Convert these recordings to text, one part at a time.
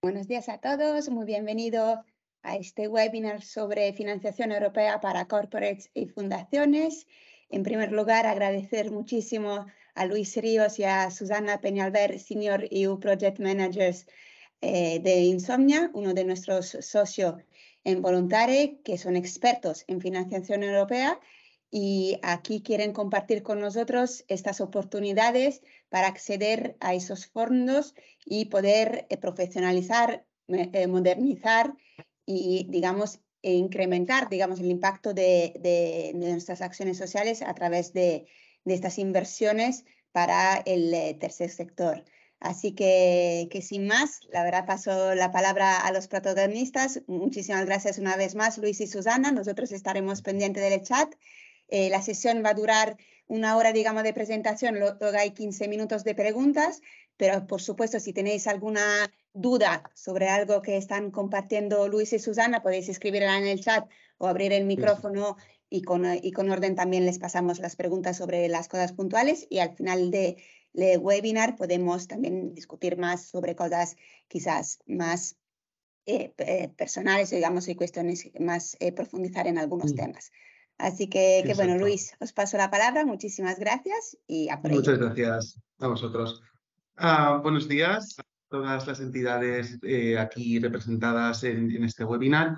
Buenos días a todos, muy bienvenido a este webinar sobre financiación europea para corporates y fundaciones. En primer lugar, agradecer muchísimo a Luis Ríos y a Susana Peñalver, Senior EU Project Managers de Insomnia, uno de nuestros socios en Voluntare, que son expertos en financiación europea y aquí quieren compartir con nosotros estas oportunidades para acceder a esos fondos y poder profesionalizar, modernizar y, digamos, incrementar, digamos, el impacto de nuestras acciones sociales a través de estas inversiones para el tercer sector. Así que sin más, la verdad paso la palabra a los protagonistas. Muchísimas gracias una vez más, Luis y Susana. Nosotros estaremos pendientes del chat. La sesión va a durar 1 hora, digamos, de presentación, luego hay 15 minutos de preguntas, pero por supuesto, si tenéis alguna duda sobre algo que están compartiendo Luis y Susana, podéis escribirla en el chat o abrir el micrófono y con orden también les pasamos las preguntas sobre las cosas puntuales y al final del webinar podemos también discutir más sobre cosas quizás más personales, digamos, y cuestiones más profundizar en algunos temas. Así que bueno, Luis, os paso la palabra. Muchísimas gracias y a por ello. Muchas gracias a vosotros. Buenos días a todas las entidades aquí representadas en este webinar.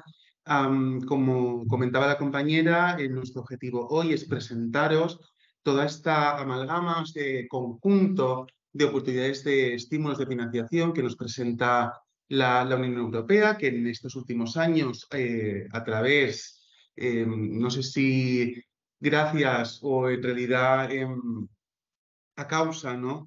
Como comentaba la compañera, nuestro objetivo hoy es presentaros toda esta amalgama, este conjunto de oportunidades de estímulos de financiación que nos presenta la Unión Europea, que en estos últimos años, a través, no sé si gracias o en realidad a causa, ¿no?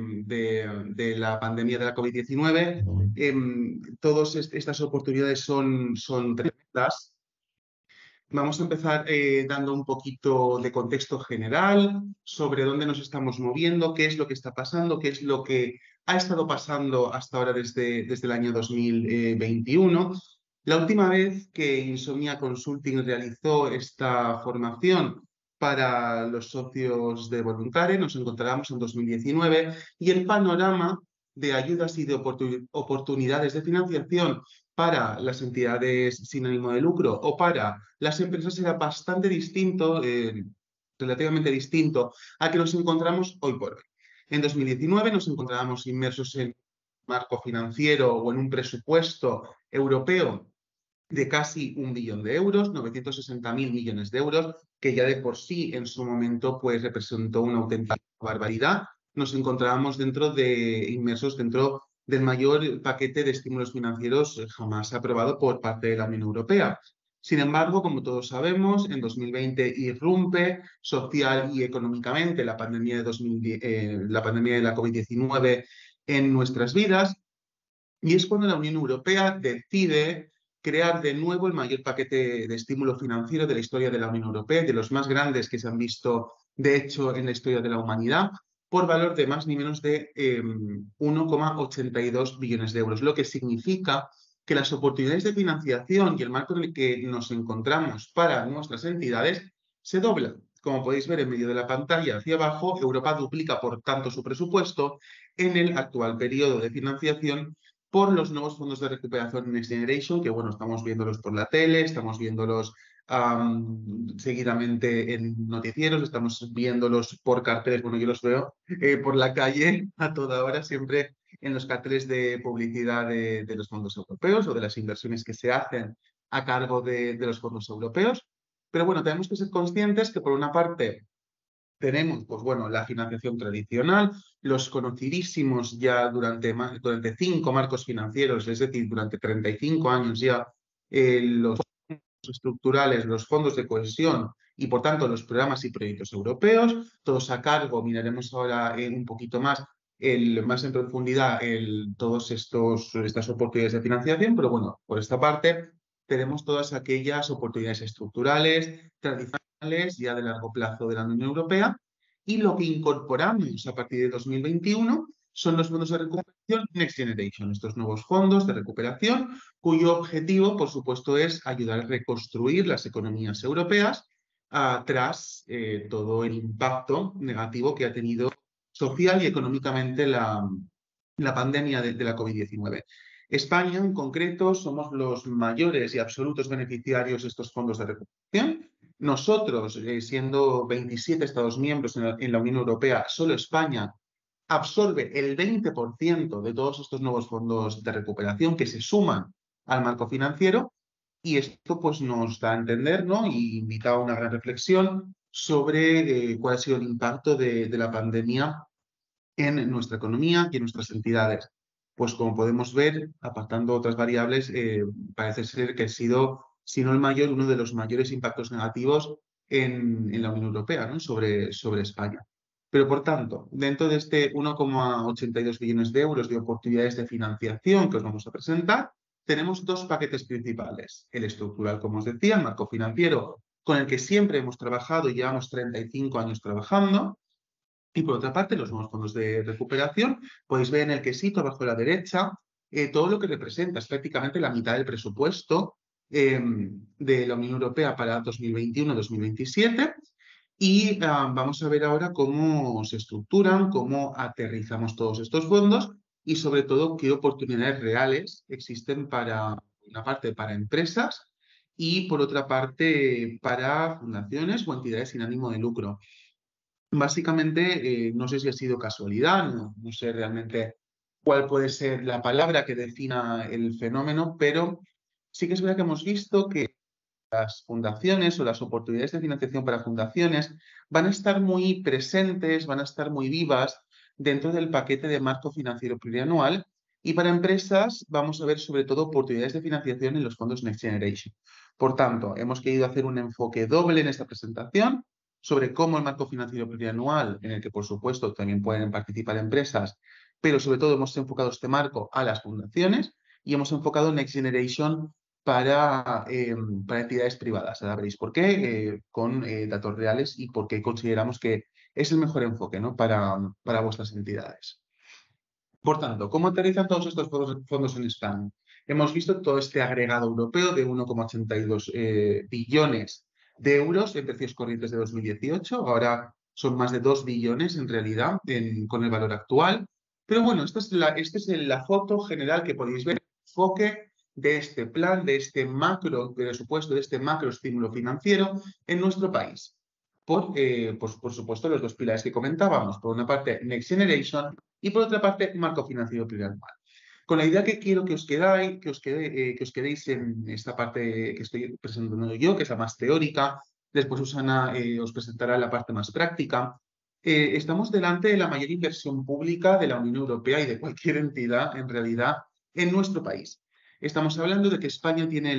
de la pandemia de la COVID-19, todas estas oportunidades son tremendas. Vamos a empezar dando un poquito de contexto general sobre dónde nos estamos moviendo, qué es lo que está pasando, qué es lo que ha estado pasando hasta ahora desde el año 2021. La última vez que Insomnia Consulting realizó esta formación para los socios de Voluntare nos encontrábamos en 2019 y el panorama de ayudas y de oportunidades de financiación para las entidades sin ánimo de lucro o para las empresas era bastante distinto, relativamente distinto a que nos encontramos hoy por hoy. En 2019 nos encontrábamos inmersos en un marco financiero o en un presupuesto europeo de casi 1 billón de euros, 960.000 millones de euros, que ya de por sí en su momento pues, representó una auténtica barbaridad. Nos encontrábamos inmersos dentro del mayor paquete de estímulos financieros jamás aprobado por parte de la Unión Europea. Sin embargo, como todos sabemos, en 2020 irrumpe social y económicamente la pandemia de la COVID-19 en nuestras vidas y es cuando la Unión Europea decide crear de nuevo el mayor paquete de estímulo financiero de la historia de la Unión Europea, de los más grandes que se han visto, de hecho, en la historia de la humanidad, por valor de más ni menos de 1,82 billones de euros, lo que significa que las oportunidades de financiación y el marco en el que nos encontramos para nuestras entidades se doblan. Como podéis ver en medio de la pantalla hacia abajo, Europa duplica, por tanto, su presupuesto en el actual periodo de financiación por los nuevos fondos de recuperación Next Generation, que bueno, estamos viéndolos por la tele, estamos viéndolos seguidamente en noticieros, estamos viéndolos por carteles, bueno, yo los veo por la calle a toda hora, siempre en los carteles de publicidad de los fondos europeos o de las inversiones que se hacen a cargo de los fondos europeos. Pero bueno, tenemos que ser conscientes que por una parte tenemos, pues bueno, la financiación tradicional, los conocidísimos ya durante 5 marcos financieros, es decir, durante 35 años ya, los fondos estructurales, los fondos de cohesión y, por tanto, los programas y proyectos europeos, todos a cargo, miraremos ahora un poquito más, más en profundidad, todas estas oportunidades de financiación, pero bueno, por esta parte tenemos todas aquellas oportunidades estructurales, tradicionales, ya de largo plazo de la Unión Europea, y lo que incorporamos a partir de 2021 son los fondos de recuperación Next Generation, estos nuevos fondos de recuperación, cuyo objetivo, por supuesto, es ayudar a reconstruir las economías europeas tras todo el impacto negativo que ha tenido social y económicamente la pandemia de la COVID-19. España, en concreto, somos los mayores y absolutos beneficiarios de estos fondos de recuperación. Nosotros, siendo 27 Estados miembros en la Unión Europea, solo España absorbe el 20% de todos estos nuevos fondos de recuperación que se suman al marco financiero, y esto pues nos da a entender, ¿no? Y invita a una gran reflexión sobre cuál ha sido el impacto de la pandemia en nuestra economía y en nuestras entidades. Pues como podemos ver, apartando otras variables, parece ser que ha sido, si no el mayor, uno de los mayores impactos negativos en la Unión Europea, ¿no? sobre España. Pero, por tanto, dentro de este 1,82 billones de euros de oportunidades de financiación que os vamos a presentar, tenemos dos paquetes principales. El estructural, como os decía, el marco financiero, con el que siempre hemos trabajado y llevamos 35 años trabajando. Y por otra parte, los nuevos fondos de recuperación, podéis ver en el quesito abajo a la derecha todo lo que representa. Es prácticamente la mitad del presupuesto de la Unión Europea para 2021-2027. Y vamos a ver ahora cómo se estructuran, cómo aterrizamos todos estos fondos y sobre todo qué oportunidades reales existen para una parte para empresas y por otra parte para fundaciones o entidades sin ánimo de lucro. Básicamente, no sé si ha sido casualidad, no sé realmente cuál puede ser la palabra que defina el fenómeno, pero sí que es verdad que hemos visto que las fundaciones o las oportunidades de financiación para fundaciones van a estar muy presentes, van a estar muy vivas dentro del paquete de marco financiero plurianual, y para empresas vamos a ver sobre todo oportunidades de financiación en los fondos Next Generation. Por tanto, hemos querido hacer un enfoque doble en esta presentación sobre cómo el marco financiero plurianual, en el que por supuesto también pueden participar empresas, pero sobre todo hemos enfocado este marco a las fundaciones y hemos enfocado Next Generation para entidades privadas. Ahora veréis por qué, con datos reales y por qué consideramos que es el mejor enfoque, ¿no? para vuestras entidades. Por tanto, ¿cómo aterrizan todos estos fondos en España? Hemos visto todo este agregado europeo de 1,82 billones de euros en precios corrientes de 2018. Ahora son más de 2 billones en realidad con el valor actual. Pero bueno, esta es la foto general que podéis ver, el enfoque de este plan, de este macro presupuesto, de este macro estímulo financiero en nuestro país. Por supuesto, los dos pilares que comentábamos. Por una parte, Next Generation y por otra parte, marco financiero plurianual. Con la idea que quiero que os quedéis en esta parte que estoy presentando yo, que es la más teórica. Después Susana os presentará la parte más práctica. Estamos delante de la mayor inversión pública de la Unión Europea y de cualquier entidad, en realidad, en nuestro país. Estamos hablando de que España tiene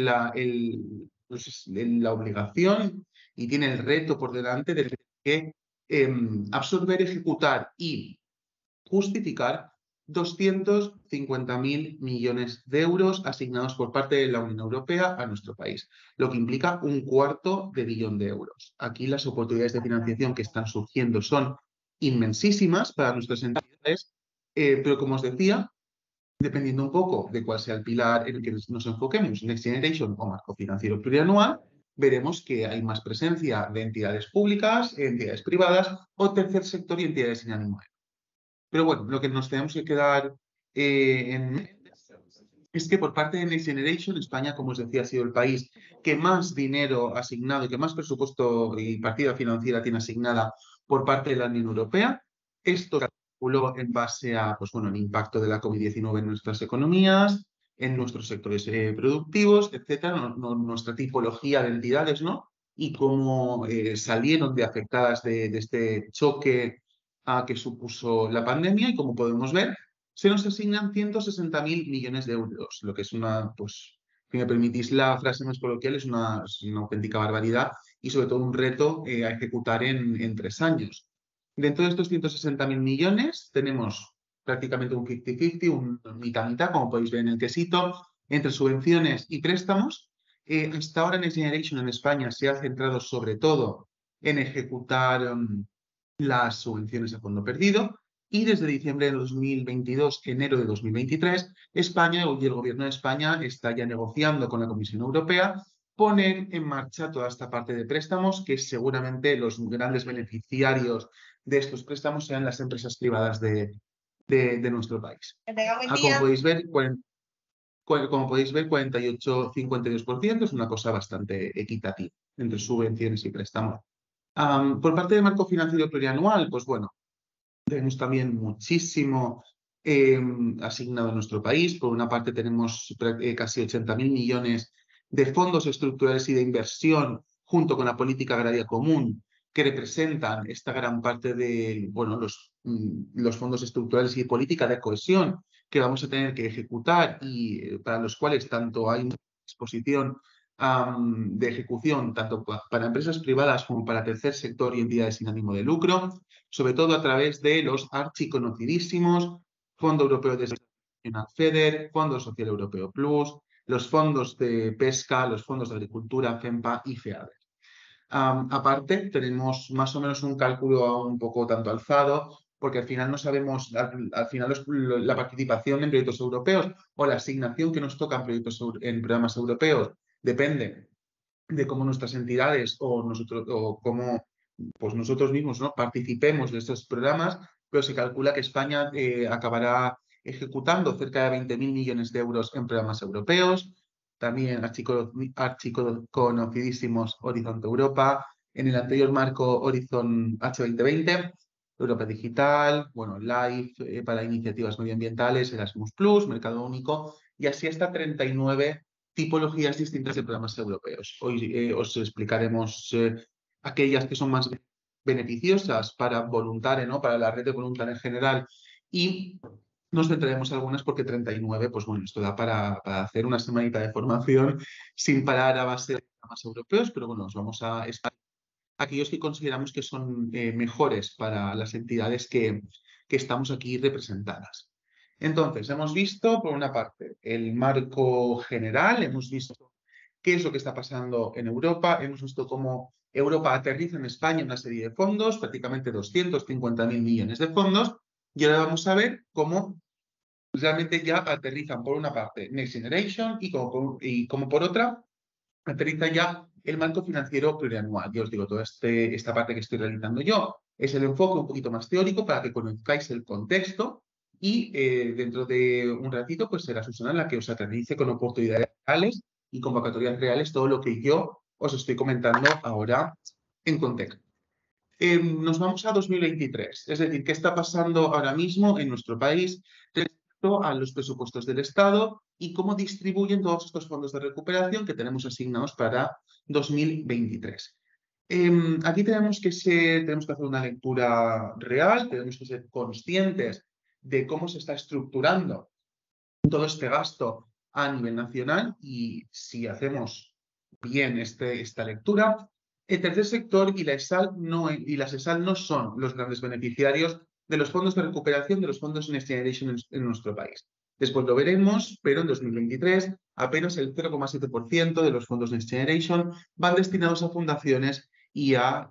la obligación y tiene el reto por delante de que absorber, ejecutar y justificar 250.000 millones de euros asignados por parte de la Unión Europea a nuestro país, lo que implica 1/4 de billón de euros. Aquí las oportunidades de financiación que están surgiendo son inmensísimas para nuestras entidades, pero como os decía, dependiendo un poco de cuál sea el pilar en el que nos enfoquemos, Next Generation o marco financiero plurianual, veremos que hay más presencia de entidades públicas, entidades privadas o tercer sector y entidades sin ánimo de lucro. Pero bueno, lo que nos tenemos que quedar en mente es que por parte de Next Generation, España, como os decía, ha sido el país que más dinero ha asignado y que más presupuesto y partida financiera tiene asignada por parte de la Unión Europea. Esto se calculó en base a, pues bueno, el impacto de la COVID-19 en nuestras economías, en nuestros sectores productivos, etcétera, nuestra tipología de entidades, ¿no? Y cómo salieron de afectadas de este choque que supuso la pandemia, y como podemos ver, se nos asignan 160.000 millones de euros, lo que es pues, si me permitís la frase más coloquial, es una auténtica barbaridad y sobre todo un reto a ejecutar en 3 años. Dentro de estos 160.000 millones tenemos prácticamente un 50-50, un mitad-mitad, como podéis ver en el quesito, entre subvenciones y préstamos. Hasta ahora Next Generation en España se ha centrado sobre todo en ejecutar las subvenciones a fondo perdido, y desde diciembre de 2022, enero de 2023, España y el Gobierno de España está ya negociando con la Comisión Europea poner en marcha toda esta parte de préstamos, que seguramente los grandes beneficiarios de estos préstamos sean las empresas privadas de nuestro país. Que tenga buen Como día. podéis ver, Como podéis ver, 48,52% es una cosa bastante equitativa entre subvenciones y préstamos. Por parte del marco financiero plurianual, pues bueno, tenemos también muchísimo asignado en nuestro país. Por una parte tenemos casi 80.000 millones de fondos estructurales y de inversión junto con la política agraria común que representan esta gran parte de bueno, los fondos estructurales y política de cohesión que vamos a tener que ejecutar y para los cuales tanto hay una disposición de ejecución tanto para empresas privadas como para tercer sector y entidades sin ánimo de lucro, sobre todo a través de los archiconocidísimos Fondo Europeo de Desarrollo FEDER, Fondo Social Europeo Plus, los fondos de pesca, los fondos de agricultura, FEMPA y FEADER. Aparte, tenemos más o menos un cálculo un poco tanto alzado, porque al final no sabemos, al final la participación en proyectos europeos o la asignación que nos toca en programas europeos depende de cómo nuestras entidades o cómo pues nosotros mismos, ¿no?, participemos de estos programas, pero se calcula que España acabará ejecutando cerca de 20.000 millones de euros en programas europeos, también archiconocidísimos Horizonte Europa, en el anterior marco Horizon H2020, Europa Digital, bueno, LIFE para iniciativas medioambientales, Erasmus Plus, Mercado Único, y así hasta 39 tipologías distintas de programas europeos. Hoy os explicaremos aquellas que son más beneficiosas para voluntarios, ¿no?, para la red de voluntarios en general, y nos centraremos en algunas porque 39, pues bueno, esto da para hacer una semanita de formación sin parar a base de programas europeos, pero bueno, nos vamos a aquellos que consideramos que son mejores para las entidades que estamos aquí representadas. Entonces, hemos visto, por una parte, el marco general, hemos visto qué es lo que está pasando en Europa, hemos visto cómo Europa aterriza en España una serie de fondos, prácticamente 250.000 millones de fondos, y ahora vamos a ver cómo realmente ya aterrizan, por una parte, Next Generation y como por otra, aterriza ya el marco financiero plurianual. Yo os digo, toda esta parte que estoy realizando yo es el enfoque un poquito más teórico para que conozcáis el contexto y dentro de un ratito pues será Susana la que os aterrice con oportunidades reales y convocatorias reales todo lo que yo os estoy comentando ahora en contexto. Nos vamos a 2023, es decir, ¿qué está pasando ahora mismo en nuestro país respecto a los presupuestos del Estado y cómo distribuyen todos estos fondos de recuperación que tenemos asignados para 2023? Aquí tenemos que hacer una lectura real, tenemos que ser conscientes de cómo se está estructurando todo este gasto a nivel nacional y si hacemos bien esta lectura, el tercer sector y las ESAL no son los grandes beneficiarios de los fondos de recuperación de los fondos Next Generation en nuestro país. Después lo veremos, pero en 2023 apenas el 0,7% de los fondos Next Generation van destinados a fundaciones y a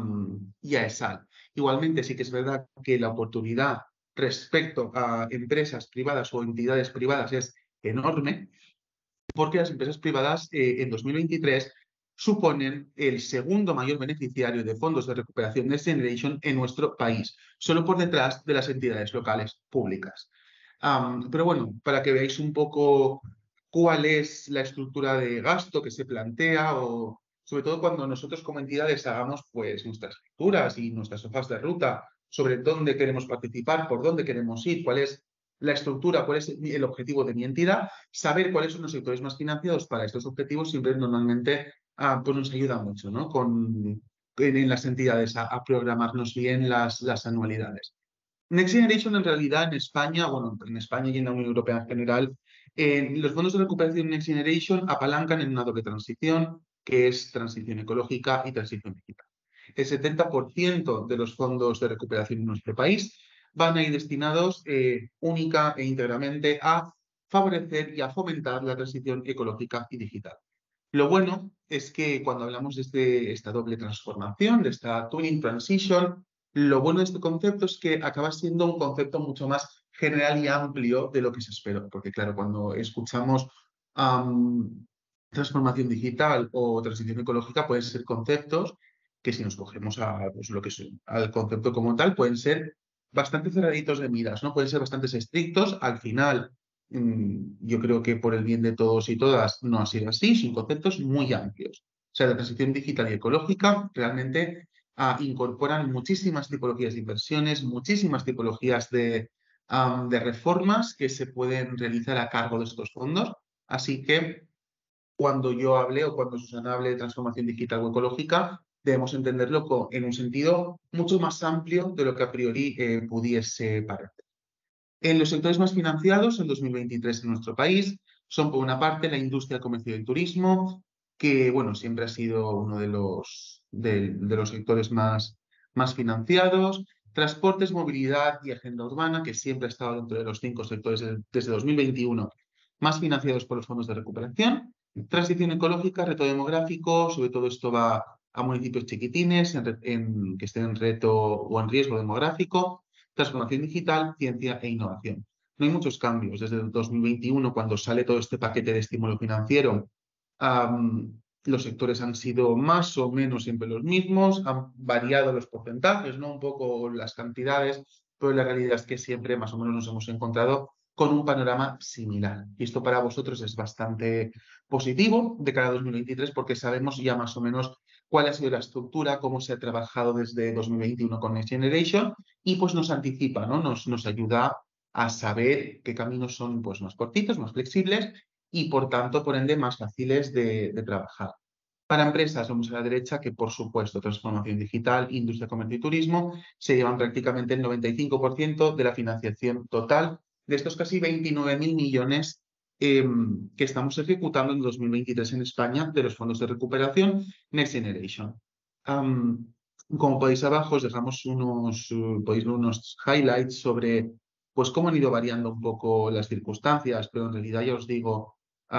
ESAL. Igualmente sí que es verdad que la oportunidad respecto a empresas privadas o entidades privadas es enorme, porque las empresas privadas en 2023 suponen el segundo mayor beneficiario de fondos de recuperación Next Generation en nuestro país, solo por detrás de las entidades locales públicas. Pero bueno, para que veáis un poco cuál es la estructura de gasto que se plantea o sobre todo cuando nosotros como entidades hagamos pues nuestras lecturas y nuestras hojas de ruta sobre dónde queremos participar, por dónde queremos ir, cuál es la estructura, cuál es el objetivo de mi entidad, saber cuáles son los sectores más financiados para estos objetivos siempre normalmente pues nos ayuda mucho, ¿no?, en las entidades a programarnos bien las anualidades. Next Generation en realidad en España, bueno, en España y en la Unión Europea en general, los fondos de recuperación Next Generation apalancan en una doble transición, que es transición ecológica y transición digital. El 70% de los fondos de recuperación en nuestro país van a ir destinados única e íntegramente a favorecer y a fomentar la transición ecológica y digital. Lo bueno es que cuando hablamos de esta doble transformación, de esta twinning transition, lo bueno de este concepto es que acaba siendo un concepto mucho más general y amplio de lo que se esperó. Porque claro, cuando escuchamos transformación digital o transición ecológica pueden ser conceptos que si nos cogemos pues, al concepto como tal pueden ser bastante cerraditos de miras, ¿no? Pueden ser bastante estrictos. Al final yo creo que por el bien de todos y todas no ha sido así, son conceptos muy amplios. O sea, la transición digital y ecológica realmente incorporan muchísimas tipologías de inversiones, muchísimas tipologías de reformas que se pueden realizar a cargo de estos fondos. Así que cuando yo hable o cuando Susana hable de transformación digital o ecológica, debemos entenderlo en un sentido mucho más amplio de lo que a priori pudiese parecer. En los sectores más financiados en 2023 en nuestro país son, por una parte, la industria, el comercio y el turismo, que bueno, siempre ha sido uno de los sectores más financiados. Transportes, movilidad y agenda urbana, que siempre ha estado dentro de los 5 sectores desde 2021 más financiados por los fondos de recuperación. Transición ecológica, reto demográfico, sobre todo esto va a municipios chiquitines que estén en reto o en riesgo demográfico. Transformación digital, ciencia e innovación. No hay muchos cambios. Desde el 2021, cuando sale todo este paquete de estímulo financiero, los sectores han sido más o menos siempre los mismos, han variado los porcentajes, ¿no? Un poco las cantidades, pero la realidad es que siempre más o menos nos hemos encontrado con un panorama similar. Y esto para vosotros es bastante positivo de cara a 2023 porque sabemos ya más o menos cuál ha sido la estructura, cómo se ha trabajado desde 2021 con Next Generation y pues nos anticipa, ¿no? Nos ayuda a saber qué caminos son pues, más cortitos, más flexibles y por tanto, por ende, más fáciles de trabajar. Para empresas, vamos a la derecha, que por supuesto, transformación digital, industria, comercio y turismo, se llevan prácticamente el 95% de la financiación total de estos casi 29.000 millones que estamos ejecutando en 2023 en España de los fondos de recuperación Next Generation. Como podéis abajo, os dejamos podéis ver unos highlights sobre pues, cómo han ido variando un poco las circunstancias, pero en realidad ya os digo,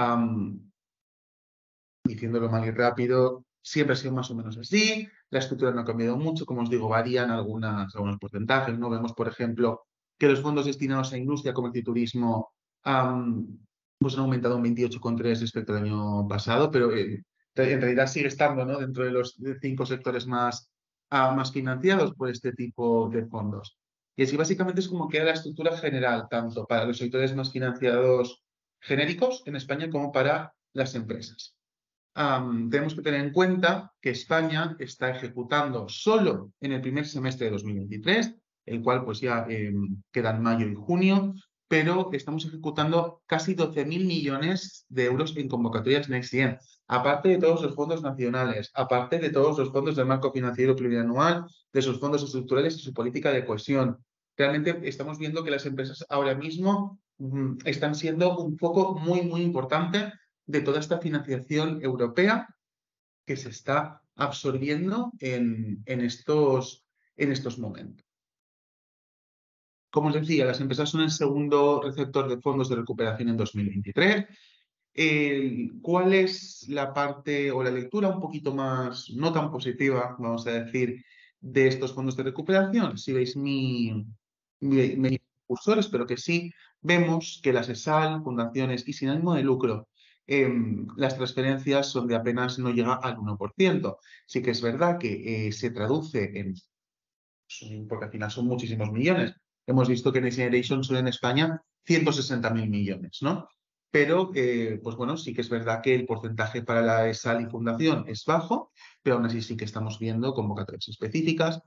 diciéndolo mal y rápido, siempre ha sido más o menos así. La estructura no ha cambiado mucho, como os digo, varían algunos porcentajes, ¿no? Vemos, por ejemplo, que los fondos destinados a industria, comercio y turismo pues han aumentado un 28,3 respecto al año pasado, pero en realidad sigue estando, ¿no? Dentro de los 5 sectores más financiados por este tipo de fondos. Y así básicamente es como queda la estructura general, tanto para los sectores más financiados genéricos en España como para las empresas. Tenemos que tener en cuenta que España está ejecutando solo en el primer semestre de 2023, el cual pues ya quedan mayo y junio, pero estamos ejecutando casi 12.000 millones de euros en convocatorias Next Gen, aparte de todos los fondos nacionales, aparte de todos los fondos del marco financiero plurianual, de sus fondos estructurales y su política de cohesión. Realmente estamos viendo que las empresas ahora mismo están siendo un foco muy, muy importante de toda esta financiación europea que se está absorbiendo en estos momentos. Como os decía, las empresas son el segundo receptor de fondos de recuperación en 2023. ¿Cuál es la parte o la lectura un poquito más, no tan positiva, vamos a decir, de estos fondos de recuperación? Si veis mi cursor, espero que sí, vemos que las ESAL, fundaciones y sin ánimo de lucro, las transferencias son de apenas no llega al 1%. Sí que es verdad que se traduce porque al final son muchísimos millones. Hemos visto que Next Generation son en España 160.000 millones, ¿no? Pero, pues bueno, sí que es verdad que el porcentaje para la ESAL y fundación es bajo, pero aún así sí que estamos viendo convocatorias específicas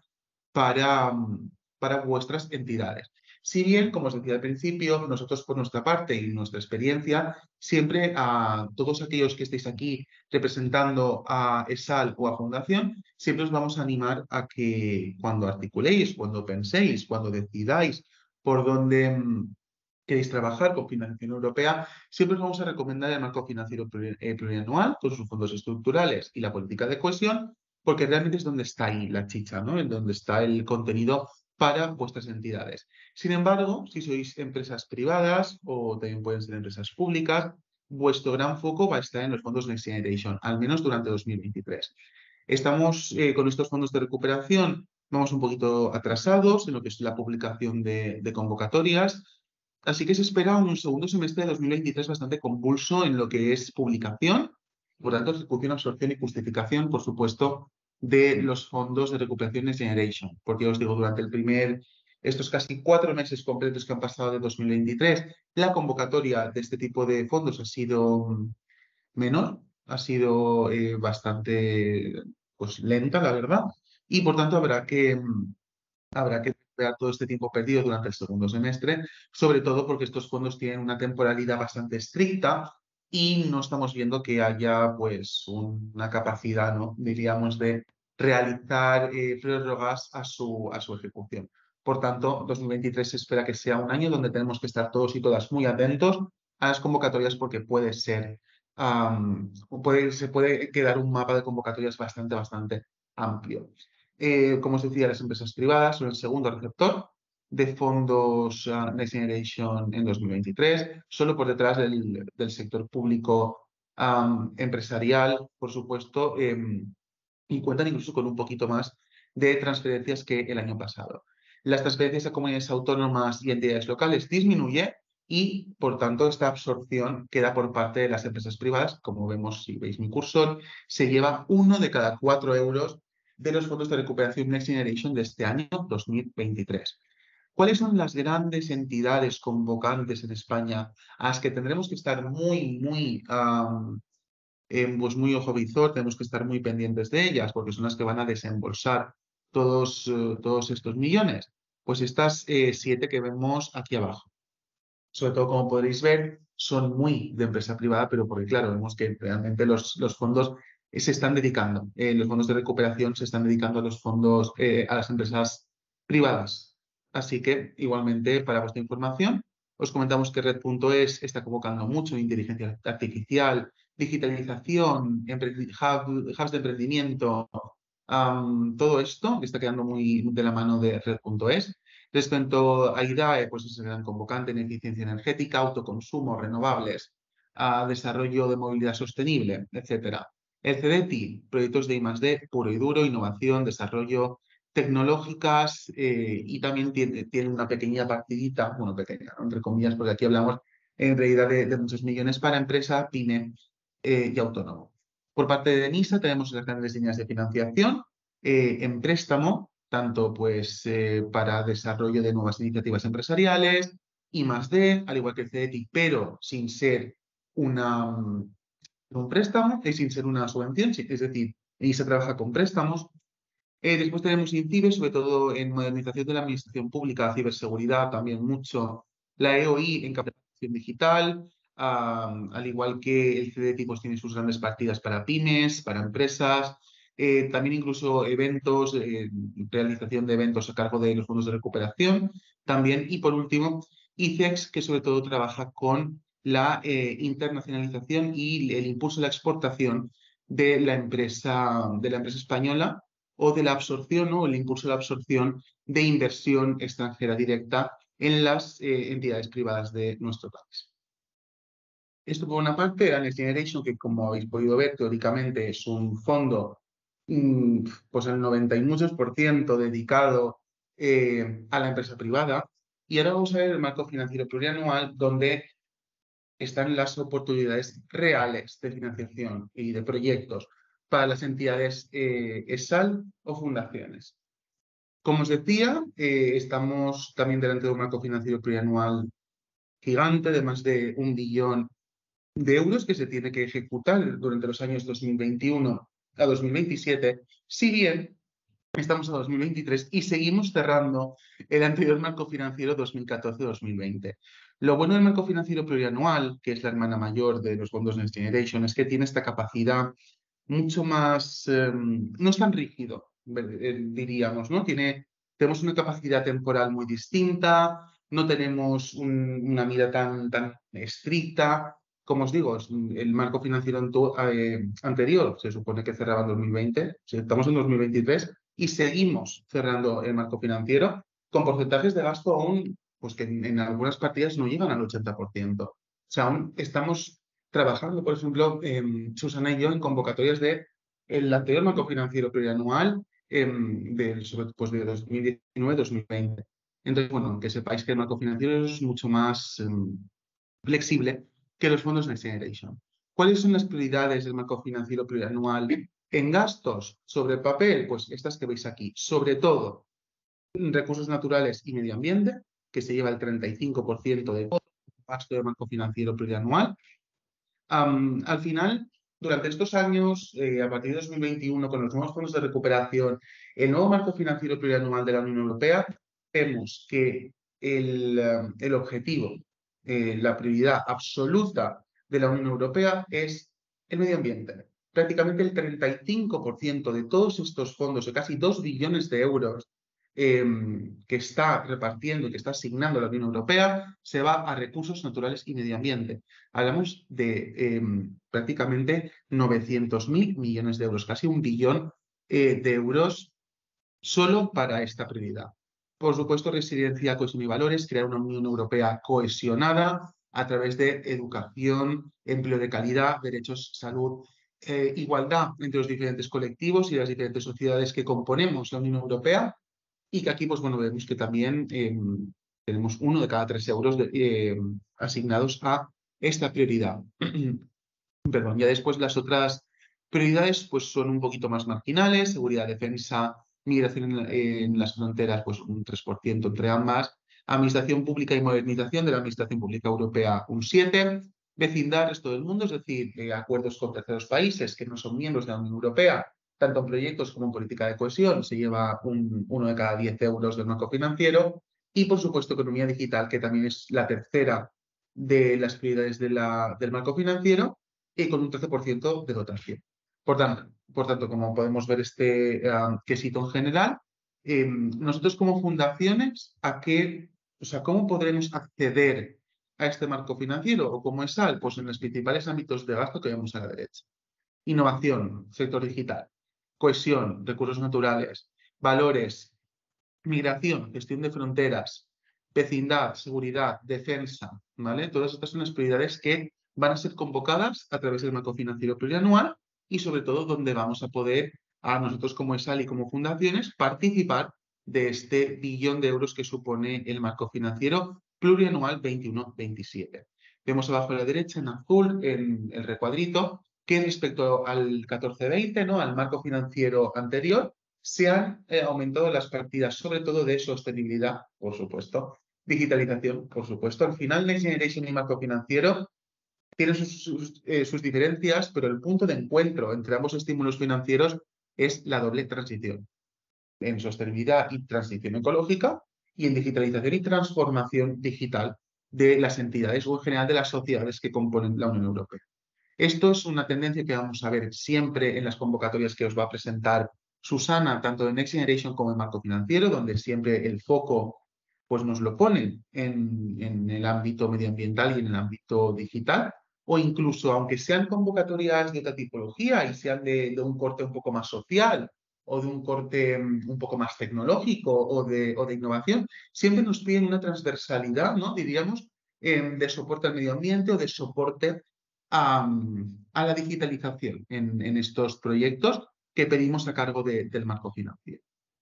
para vuestras entidades. Si bien, como os decía al principio, nosotros por nuestra parte y nuestra experiencia, siempre a todos aquellos que estéis aquí representando a ESAL o a Fundación, siempre os vamos a animar a que cuando articuléis, cuando penséis, cuando decidáis por dónde queréis trabajar con financiación europea, siempre os vamos a recomendar el marco financiero plurianual con sus fondos estructurales y la política de cohesión, porque realmente es donde está ahí la chicha, ¿no? En donde está el contenido para vuestras entidades. Sin embargo, si sois empresas privadas o también pueden ser empresas públicas, vuestro gran foco va a estar en los fondos Next Generation, al menos durante 2023. Estamos con estos fondos de recuperación, vamos un poquito atrasados en lo que es la publicación de convocatorias, así que se espera un segundo semestre de 2023 bastante convulso en lo que es publicación, por tanto, ejecución, absorción y justificación, por supuesto, de los fondos de recuperación Next Generation. Porque os digo, durante el primer estos casi 4 meses completos que han pasado de 2023, la convocatoria de este tipo de fondos ha sido menor, ha sido bastante pues, lenta, la verdad, y por tanto habrá que recuperar todo este tiempo perdido durante el segundo semestre, sobre todo porque estos fondos tienen una temporalidad bastante estricta y no estamos viendo que haya pues una capacidad, ¿no? diríamos, de realizar prórrogas a su ejecución. Por tanto, 2023 se espera que sea un año donde tenemos que estar todos y todas muy atentos a las convocatorias porque puede ser, se puede quedar un mapa de convocatorias bastante amplio. Como os decía, las empresas privadas son el segundo receptor de fondos Next Generation en 2023, solo por detrás del sector público empresarial, por supuesto, y cuentan incluso con un poquito más de transferencias que el año pasado. Las transferencias a comunidades autónomas y entidades locales disminuye y, por tanto, esta absorción queda por parte de las empresas privadas. Como vemos, si veis mi cursor, se lleva 1 de cada 4 euros de los fondos de recuperación Next Generation de este año 2023. ¿Cuáles son las grandes entidades convocantes en España a las que tendremos que estar pues muy ojo visor, tenemos que estar muy pendientes de ellas porque son las que van a desembolsar todos estos millones? Pues estas 7 que vemos aquí abajo. Sobre todo, como podréis ver, son muy de empresa privada, pero porque, claro, vemos que realmente los fondos se están dedicando, los fondos de recuperación se están dedicando a los fondos, a las empresas privadas. Así que, igualmente, para vuestra información, os comentamos que Red.es está convocando mucho inteligencia artificial, digitalización, hubs de emprendimiento, todo esto que está quedando muy de la mano de Red.es. Respecto a IDAE, pues es el gran convocante en eficiencia energética, autoconsumo, renovables, desarrollo de movilidad sostenible, etc. El CDTI, proyectos de I+D puro y duro, innovación, desarrollo, tecnológicas y también tiene una pequeña partidita, bueno, pequeña, ¿no? Entre comillas, porque aquí hablamos en realidad de muchos millones para empresa, pyme y autónomo. Por parte de NISA tenemos las grandes líneas de financiación en préstamo, tanto pues para desarrollo de nuevas iniciativas empresariales, I+D, al igual que el CDTI, pero sin ser un préstamo y sin ser una subvención, es decir, NISA trabaja con préstamos. Después tenemos INCIBE, sobre todo en modernización de la administración pública, ciberseguridad, también mucho la EOI en capacitación digital, al igual que el CDTI pues tiene sus grandes partidas para pymes, para empresas, también incluso eventos, realización de eventos a cargo de los fondos de recuperación, también, y por último, ICEX, que sobre todo trabaja con la internacionalización y el impulso a la exportación de la empresa española, o de la absorción o el impulso de la absorción de inversión extranjera directa en las entidades privadas de nuestro país. Esto por una parte, la Next Generation, que como habéis podido ver, teóricamente es un fondo pues el 90 y muchos % dedicado a la empresa privada. Y ahora vamos a ver el marco financiero plurianual, donde están las oportunidades reales de financiación y de proyectos para las entidades ESAL o fundaciones. Como os decía, estamos también delante de un marco financiero plurianual gigante de más de 1 billón de euros que se tiene que ejecutar durante los años 2021 a 2027, si bien estamos a 2023 y seguimos cerrando el anterior marco financiero 2014-2020. Lo bueno del marco financiero plurianual, que es la hermana mayor de los fondos Next Generation, es que tiene esta capacidad mucho más, no es tan rígido, diríamos, ¿no? Tenemos una capacidad temporal muy distinta, no tenemos una mira tan estricta. Como os digo, el marco financiero anterior se supone que cerraba en 2020, estamos en 2023 y seguimos cerrando el marco financiero con porcentajes de gasto aún, pues que en algunas partidas no llegan al 80%. O sea, aún estamos trabajando, por ejemplo, Susana y yo, en convocatorias del anterior marco financiero plurianual de 2019-2020. Entonces, bueno, que sepáis que el marco financiero es mucho más flexible que los fondos Next Generation. ¿Cuáles son las prioridades del marco financiero plurianual en gastos sobre papel? Pues estas que veis aquí. Sobre todo, recursos naturales y medio ambiente, que se lleva el 35% de todo el gasto de marco financiero plurianual. Al final, durante estos años, a partir de 2021, con los nuevos fondos de recuperación, el nuevo marco financiero plurianual de la Unión Europea, vemos que el objetivo, la prioridad absoluta de la Unión Europea es el medio ambiente. Prácticamente el 35% de todos estos fondos, de casi 2 billones de euros, que está repartiendo y que está asignando la Unión Europea, se va a recursos naturales y medio ambiente. Hablamos de prácticamente 900.000 millones de euros, casi 1 billón de euros solo para esta prioridad. Por supuesto, resiliencia, cohesión y valores, crear una Unión Europea cohesionada a través de educación, empleo de calidad, derechos, salud, igualdad entre los diferentes colectivos y las diferentes sociedades que componemos la Unión Europea, y que aquí, pues bueno, vemos que también tenemos 1 de cada 3 euros asignados a esta prioridad. Perdón, ya después las otras prioridades pues son un poquito más marginales: seguridad, defensa, migración en las fronteras, pues un 3% entre ambas, administración pública y modernización de la administración pública europea un 7%, vecindad, resto del mundo, es decir, acuerdos con terceros países que no son miembros de la Unión Europea, tanto en proyectos como en política de cohesión, se lleva 1 de cada 10 euros del marco financiero, y por supuesto economía digital, que también es la tercera de las prioridades del marco financiero, y con un 13% de dotación. Por tanto, como podemos ver este quesito en general, nosotros como fundaciones, ¿cómo podremos acceder a este marco financiero o como ESAL? Pues en los principales ámbitos de gasto que vemos a la derecha: innovación, sector digital; cohesión, recursos naturales; valores, migración, gestión de fronteras; vecindad, seguridad, defensa, ¿vale? Todas estas son las prioridades que van a ser convocadas a través del marco financiero plurianual, y sobre todo donde vamos a poder, a nosotros como ESAL y como fundaciones, participar de este billón de euros que supone el marco financiero plurianual 21-27. Vemos abajo a la derecha, en azul, en el recuadrito, que respecto al 14-20, ¿no?, al marco financiero anterior, se han aumentado las partidas, sobre todo de sostenibilidad, por supuesto, digitalización, por supuesto. Al final, Next Generation y marco financiero tienen sus diferencias, pero el punto de encuentro entre ambos estímulos financieros es la doble transición: en sostenibilidad y transición ecológica, y en digitalización y transformación digital de las entidades o en general de las sociedades que componen la Unión Europea. Esto es una tendencia que vamos a ver siempre en las convocatorias que os va a presentar Susana, tanto en Next Generation como en marco financiero, donde siempre el foco pues nos lo ponen en el ámbito medioambiental y en el ámbito digital, o incluso, aunque sean convocatorias de otra tipología y sean de un corte un poco más social o de un corte un poco más tecnológico o de innovación, siempre nos piden una transversalidad, ¿no?, diríamos, de soporte al medio ambiente o de soporte a la digitalización en estos proyectos que pedimos a cargo del marco financiero.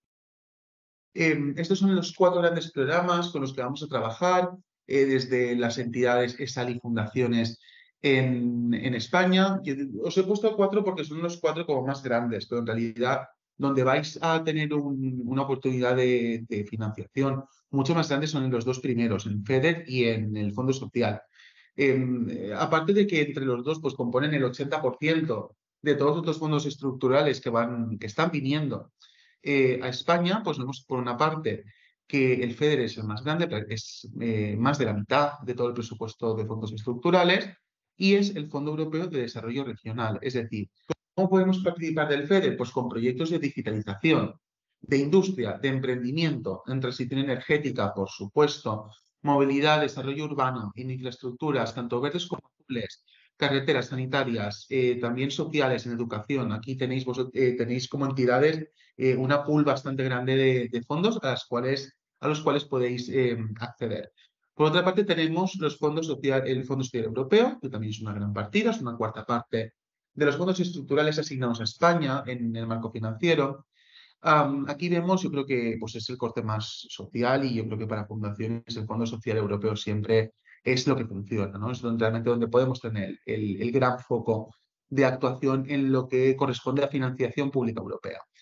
Estos son los 4 grandes programas con los que vamos a trabajar desde las entidades ESAL y fundaciones en España. Os he puesto 4 porque son los 4 como más grandes, pero en realidad donde vais a tener una oportunidad de financiación mucho más grande son en los 2 primeros, en FEDER y en el Fondo Social. Aparte de que entre los dos pues componen el 80% de todos estos fondos estructurales que están viniendo a España, pues vemos por una parte que el FEDER es el más grande, es más de la mitad de todo el presupuesto de fondos estructurales, y es el Fondo Europeo de Desarrollo Regional. Es decir, ¿cómo podemos participar del FEDER? Pues con proyectos de digitalización, de industria, de emprendimiento, en transición energética, por supuesto, movilidad, desarrollo urbano, en infraestructuras, tanto verdes como azules, carreteras sanitarias, también sociales, en educación. Aquí tenéis como entidades una pool bastante grande de fondos a los cuales podéis acceder. Por otra parte, tenemos el Fondo Social Europeo, que también es una gran partida, es una cuarta parte de los fondos estructurales asignados a España en el marco financiero. Aquí vemos, yo creo que pues, es el corte más social, y yo creo que para fundaciones el Fondo Social Europeo siempre es lo que funciona, ¿no? Es realmente donde podemos tener el gran foco de actuación en lo que corresponde a financiación pública europea.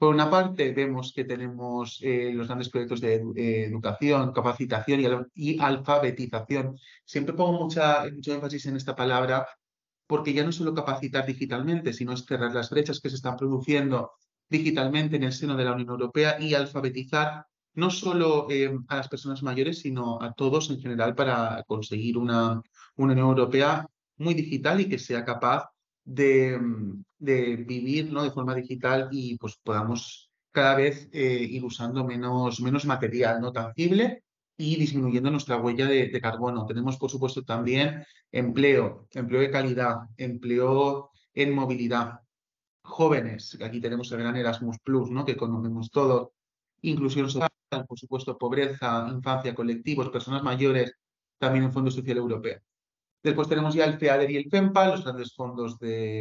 Por una parte, vemos que tenemos los grandes proyectos de educación, capacitación y alfabetización. Siempre pongo mucho énfasis en esta palabra porque ya no es solo capacitar digitalmente, sino es cerrar las brechas que se están produciendo digitalmente en el seno de la Unión Europea y alfabetizar no solo a las personas mayores, sino a todos en general para conseguir una Unión Europea muy digital y que sea capaz de vivir, ¿no?, de forma digital y pues podamos cada vez ir usando menos material no tangible y disminuyendo nuestra huella de carbono. Tenemos, por supuesto, también empleo de calidad, empleo en movilidad. Jóvenes, aquí tenemos el gran Erasmus Plus, ¿no?, que conocemos todos. Inclusión social, por supuesto, pobreza, infancia, colectivos, personas mayores, también el Fondo Social Europeo. Después tenemos ya el FEADER y el FEMPA, los grandes fondos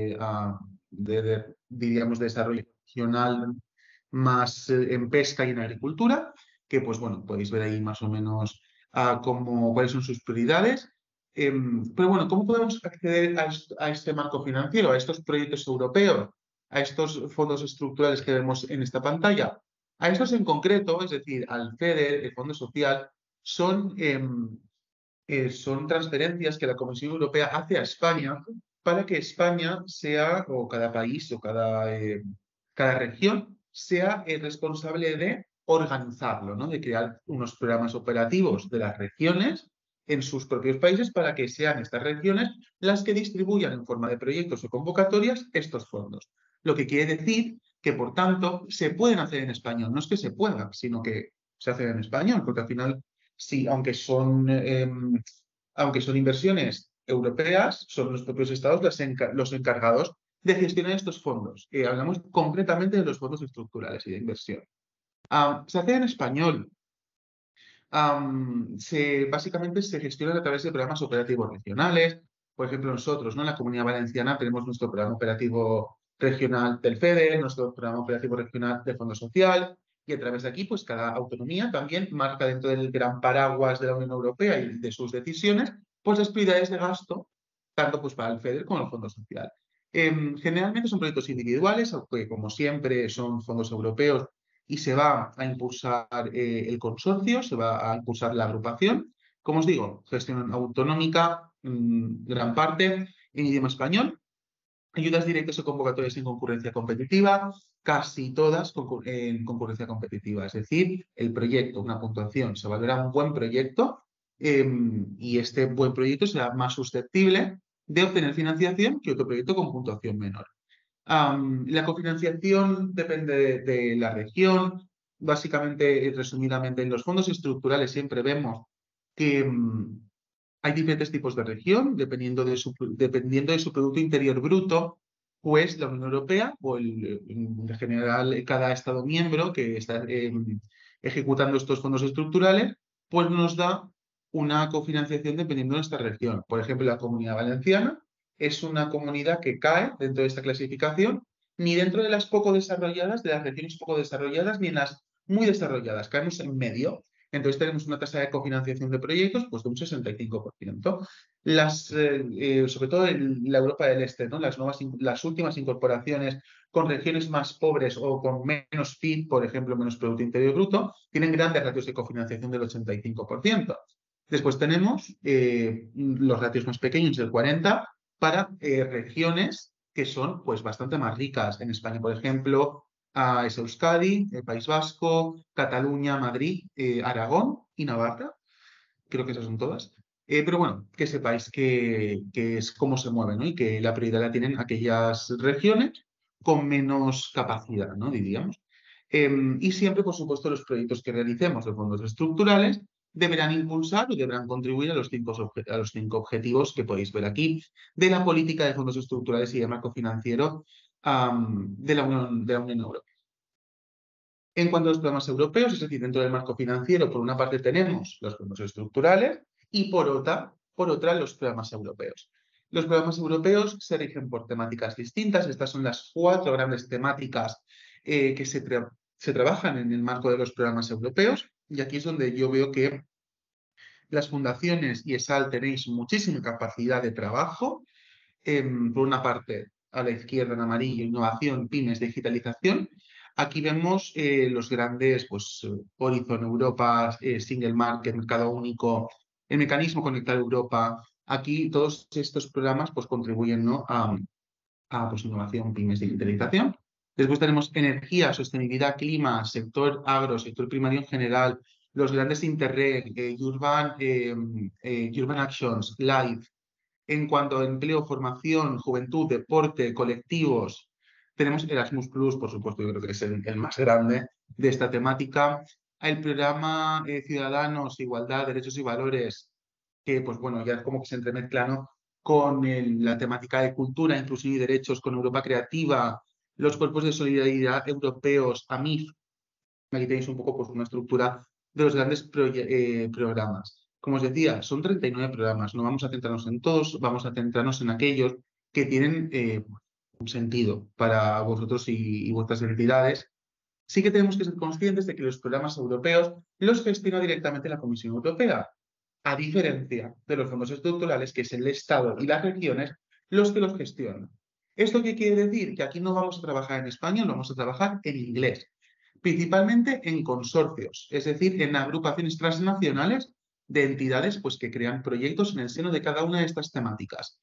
diríamos, de desarrollo regional más en pesca y en agricultura, que pues bueno, podéis ver ahí más o menos cuáles son sus prioridades. Pero bueno, ¿cómo podemos acceder a este marco financiero, a estos proyectos europeos, a estos fondos estructurales que vemos en esta pantalla? A estos en concreto, es decir, al FEDER, el Fondo Social, son transferencias que la Comisión Europea hace a España para que España sea, o cada país, o cada región, sea el responsable de organizarlo, ¿no?, de crear unos programas operativos de las regiones en sus propios países para que sean estas regiones las que distribuyan en forma de proyectos o convocatorias estos fondos. Lo que quiere decir que, por tanto, se pueden hacer en español. No es que se puedan, sino que se hacen en español, porque al final sí, aunque son inversiones europeas, son los propios estados los encargados de gestionar estos fondos. Hablamos concretamente de los fondos estructurales y de inversión. Se hace en español. Básicamente se gestionan a través de programas operativos regionales. Por ejemplo, nosotros, ¿no?, en la Comunidad Valenciana tenemos nuestro programa operativo regional del FEDER, nuestro programa operativo regional del Fondo Social, y a través de aquí, pues cada autonomía también marca dentro del gran paraguas de la Unión Europea y de sus decisiones, pues las prioridades de gasto, tanto pues para el FEDER como el Fondo Social. Generalmente son proyectos individuales, aunque como siempre son fondos europeos y se va a impulsar el consorcio, se va a impulsar la agrupación. Como os digo, gestión autonómica, gran parte en idioma español. Ayudas directas o convocatorias en concurrencia competitiva, casi todas en concurrencia competitiva. Es decir, el proyecto, una puntuación, se valora un buen proyecto y este buen proyecto será más susceptible de obtener financiación que otro proyecto con puntuación menor. La cofinanciación depende de la región. Básicamente, resumidamente, en los fondos estructurales siempre vemos que hay diferentes tipos de región, dependiendo de su Producto Interior Bruto, pues la Unión Europea o en general cada Estado miembro que está ejecutando estos fondos estructurales, pues nos da una cofinanciación dependiendo de nuestra región. Por ejemplo, la Comunidad Valenciana es una comunidad que cae dentro de esta clasificación, ni dentro de las poco desarrolladas, de las regiones poco desarrolladas, ni en las muy desarrolladas. Caemos en medio. Entonces tenemos una tasa de cofinanciación de proyectos pues, de un 65%. Sobre todo en la Europa del Este, ¿no?, las últimas incorporaciones con regiones más pobres o con menos PIB, por ejemplo, menos Producto Interior Bruto, tienen grandes ratios de cofinanciación del 85%. Después tenemos los ratios más pequeños, del 40%, para regiones que son pues, bastante más ricas. En España, por ejemplo, es Euskadi, el País Vasco, Cataluña, Madrid, Aragón y Navarra. Creo que esas son todas. Pero bueno, que sepáis que es cómo se mueve, ¿no?, y que la prioridad la tienen aquellas regiones con menos capacidad, ¿no?, diríamos. Y siempre, por supuesto, los proyectos que realicemos de fondos estructurales deberán impulsar o deberán contribuir a los cinco objetivos que podéis ver aquí de la política de fondos estructurales y de marco financiero de la Unión Europea. En cuanto a los programas europeos, es decir, dentro del marco financiero, por una parte tenemos los fondos estructurales y por otra los programas europeos. Los programas europeos se rigen por temáticas distintas. Estas son las 4 grandes temáticas que se trabajan en el marco de los programas europeos. Y aquí es donde yo veo que las fundaciones y ESAL tenéis muchísima capacidad de trabajo. Por una parte, a la izquierda en amarillo, innovación, pymes, digitalización. Aquí vemos los grandes, pues, Horizon Europa, Single Market, Mercado Único, el mecanismo Conectar Europa. Aquí todos estos programas pues, contribuyen, ¿no? Pues, innovación, pymes, digitalización. Después tenemos energía, sostenibilidad, clima, sector agro, sector primario en general, los grandes Interreg, Urban Actions, Life. En cuanto a empleo, formación, juventud, deporte, colectivos, tenemos Erasmus Plus, por supuesto, yo creo que es el más grande de esta temática. El programa Ciudadanos, Igualdad, Derechos y Valores, que pues bueno, ya es como que se entremezcla, ¿no? Con la temática de cultura, inclusión y derechos, con Europa Creativa, los cuerpos de solidaridad europeos, AMIF. Aquí tenéis un poco pues, una estructura de los grandes programas. Como os decía, son 39 programas, no vamos a centrarnos en todos, vamos a centrarnos en aquellos que tienen un sentido para vosotros y vuestras entidades. Sí que tenemos que ser conscientes de que los programas europeos los gestiona directamente la Comisión Europea, a diferencia de los fondos estructurales, que es el Estado y las regiones los que los gestionan. ¿Esto qué quiere decir? Que aquí no vamos a trabajar en español, vamos a trabajar en inglés, principalmente en consorcios, es decir, en agrupaciones transnacionales de entidades pues, que crean proyectos en el seno de cada una de estas temáticas.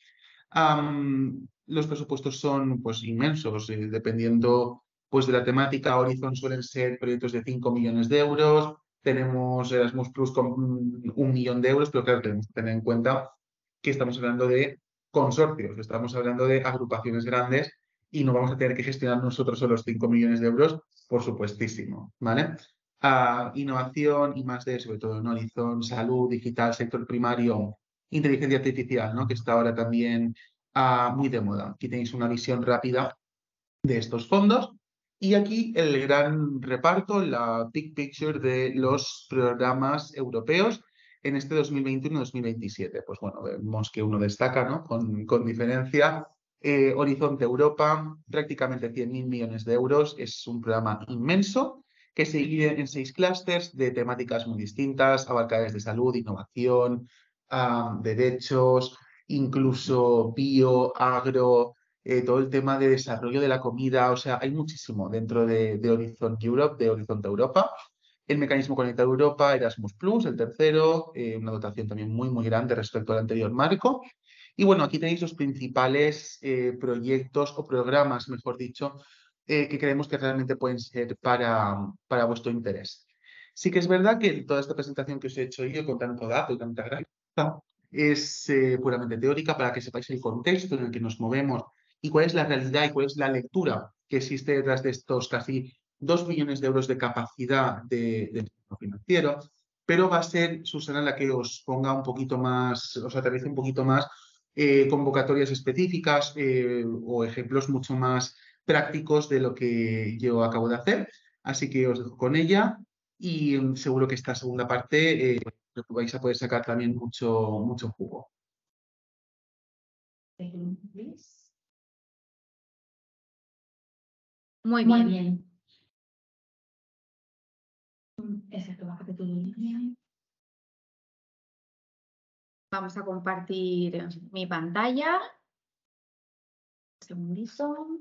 Los presupuestos son pues, inmensos, dependiendo pues, de la temática. Horizon suelen ser proyectos de 5 millones de euros, tenemos Erasmus Plus con 1 millón de euros, pero claro, tenemos que tener en cuenta que estamos hablando de consorcios, estamos hablando de agrupaciones grandes y no vamos a tener que gestionar nosotros solo los 5 millones de euros, por supuestísimo, ¿vale? Innovación y más de, sobre todo en Horizon, salud, digital, sector primario, inteligencia artificial, ¿no? Que está ahora también muy de moda. Aquí tenéis una visión rápida de estos fondos. Y aquí el gran reparto, la big picture de los programas europeos en este 2021-2027. Pues bueno, vemos que uno destaca, ¿no? Con diferencia. Horizonte Europa, prácticamente 100.000 millones de euros. Es un programa inmenso que se divide en 6 clústeres de temáticas muy distintas, abarca desde salud, innovación, derechos, incluso bio, agro, todo el tema de desarrollo de la comida, o sea, hay muchísimo dentro de Horizon Europe, de Horizonte Europa. El mecanismo Conectar Europa, Erasmus Plus, el tercero, una dotación también muy, muy grande respecto al anterior marco. Y bueno, aquí tenéis los principales proyectos o programas, mejor dicho, que creemos que realmente pueden ser para vuestro interés. Sí que es verdad que toda esta presentación que os he hecho yo con tanto dato y tanta gráfica es puramente teórica para que sepáis el contexto en el que nos movemos y cuál es la realidad y cuál es la lectura que existe detrás de estos casi 2 millones de euros de capacidad de financiero, pero va a ser Susana la que os ponga un poquito más, os aterrice un poquito más convocatorias específicas o ejemplos mucho más prácticos de lo que yo acabo de hacer. Así que os dejo con ella y seguro que esta segunda parte vais a poder sacar también mucho jugo. Muy bien. Vamos a compartir mi pantalla. Un segundito.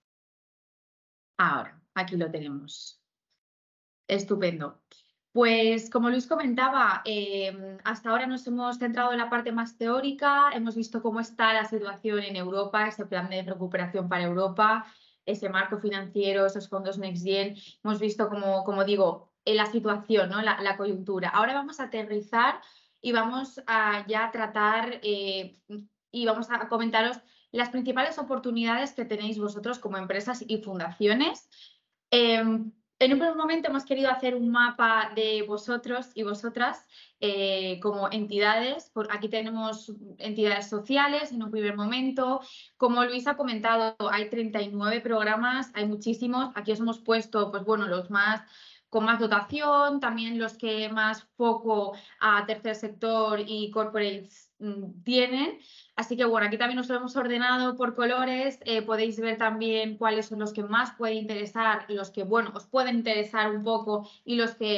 Ahora, aquí lo tenemos. Estupendo. Pues como Luis comentaba, hasta ahora nos hemos centrado en la parte más teórica, hemos visto cómo está la situación en Europa, ese plan de recuperación para Europa, ese marco financiero, esos fondos Next Gen, hemos visto como digo, la situación, ¿no? la coyuntura. Ahora vamos a aterrizar y vamos a ya tratar y vamos a comentaros las principales oportunidades que tenéis vosotros como empresas y fundaciones. En un primer momento hemos querido hacer un mapa de vosotros y vosotras como entidades. Aquí tenemos entidades sociales en un primer momento. Como Luis ha comentado, hay 39 programas, hay muchísimos. Aquí os hemos puesto, pues bueno, los más con más dotación, también los que más foco a tercer sector y corporates tienen. Así que bueno, aquí también nos lo hemos ordenado por colores, podéis ver también cuáles son los que más pueden interesar, los que bueno, os pueden interesar un poco y los que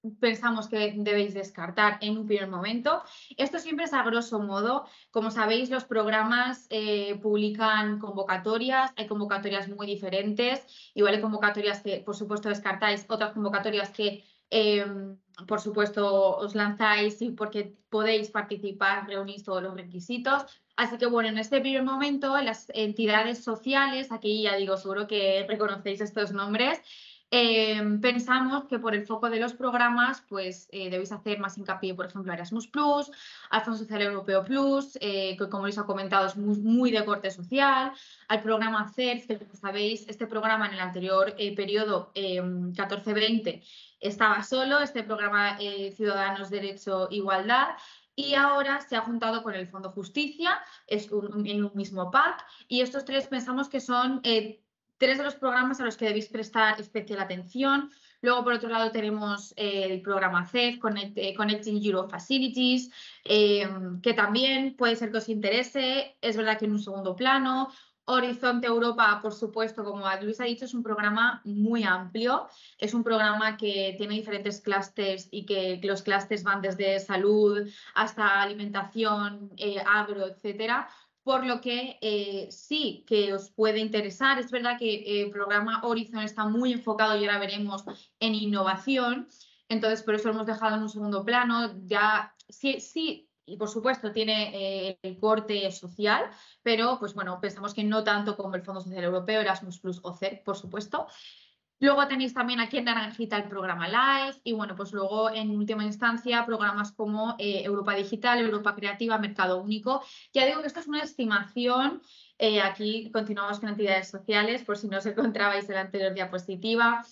pensamos que debéis descartar en un primer momento. Esto siempre es a grosso modo. Como sabéis, los programas publican convocatorias, hay convocatorias muy diferentes, igual hay convocatorias que, por supuesto, descartáis, otras convocatorias que, por supuesto, os lanzáis y porque podéis participar, reunís todos los requisitos. Así que, bueno, en este primer momento, las entidades sociales, aquí ya digo, seguro que reconocéis estos nombres, pensamos que por el foco de los programas, pues debéis hacer más hincapié, por ejemplo, a Erasmus+, al Fondo Social Europeo Plus, que como os he comentado es muy de corte social, al programa CERF, que como sabéis, este programa en el anterior periodo 14-20 estaba solo, este programa Ciudadanos, Derecho, Igualdad, y ahora se ha juntado con el Fondo Justicia, es en un mismo pack, y estos tres pensamos que son tres de los programas a los que debéis prestar especial atención. Luego, por otro lado, tenemos el programa CEF, Connecting Europe Facilities, que también puede ser que os interese. Es verdad que en un segundo plano. Horizonte Europa, por supuesto, como Luis ha dicho, es un programa muy amplio. Es un programa que tiene diferentes clústeres y que los clústeres van desde salud hasta alimentación, agro, etcétera. Por lo que sí que os puede interesar. Es verdad que el programa Horizon está muy enfocado, y ahora veremos, en innovación. Entonces, por eso lo hemos dejado en un segundo plano. Ya sí, y por supuesto tiene el corte social, pero pues bueno, pensamos que no tanto como el Fondo Social Europeo, Erasmus+ o CERF, por supuesto. Luego tenéis también aquí en naranjita el programa LIFE y bueno, pues luego en última instancia programas como Europa Digital, Europa Creativa, Mercado Único. Ya digo que esto es una estimación, aquí continuamos con entidades sociales por si no os encontrabais en la anterior diapositiva.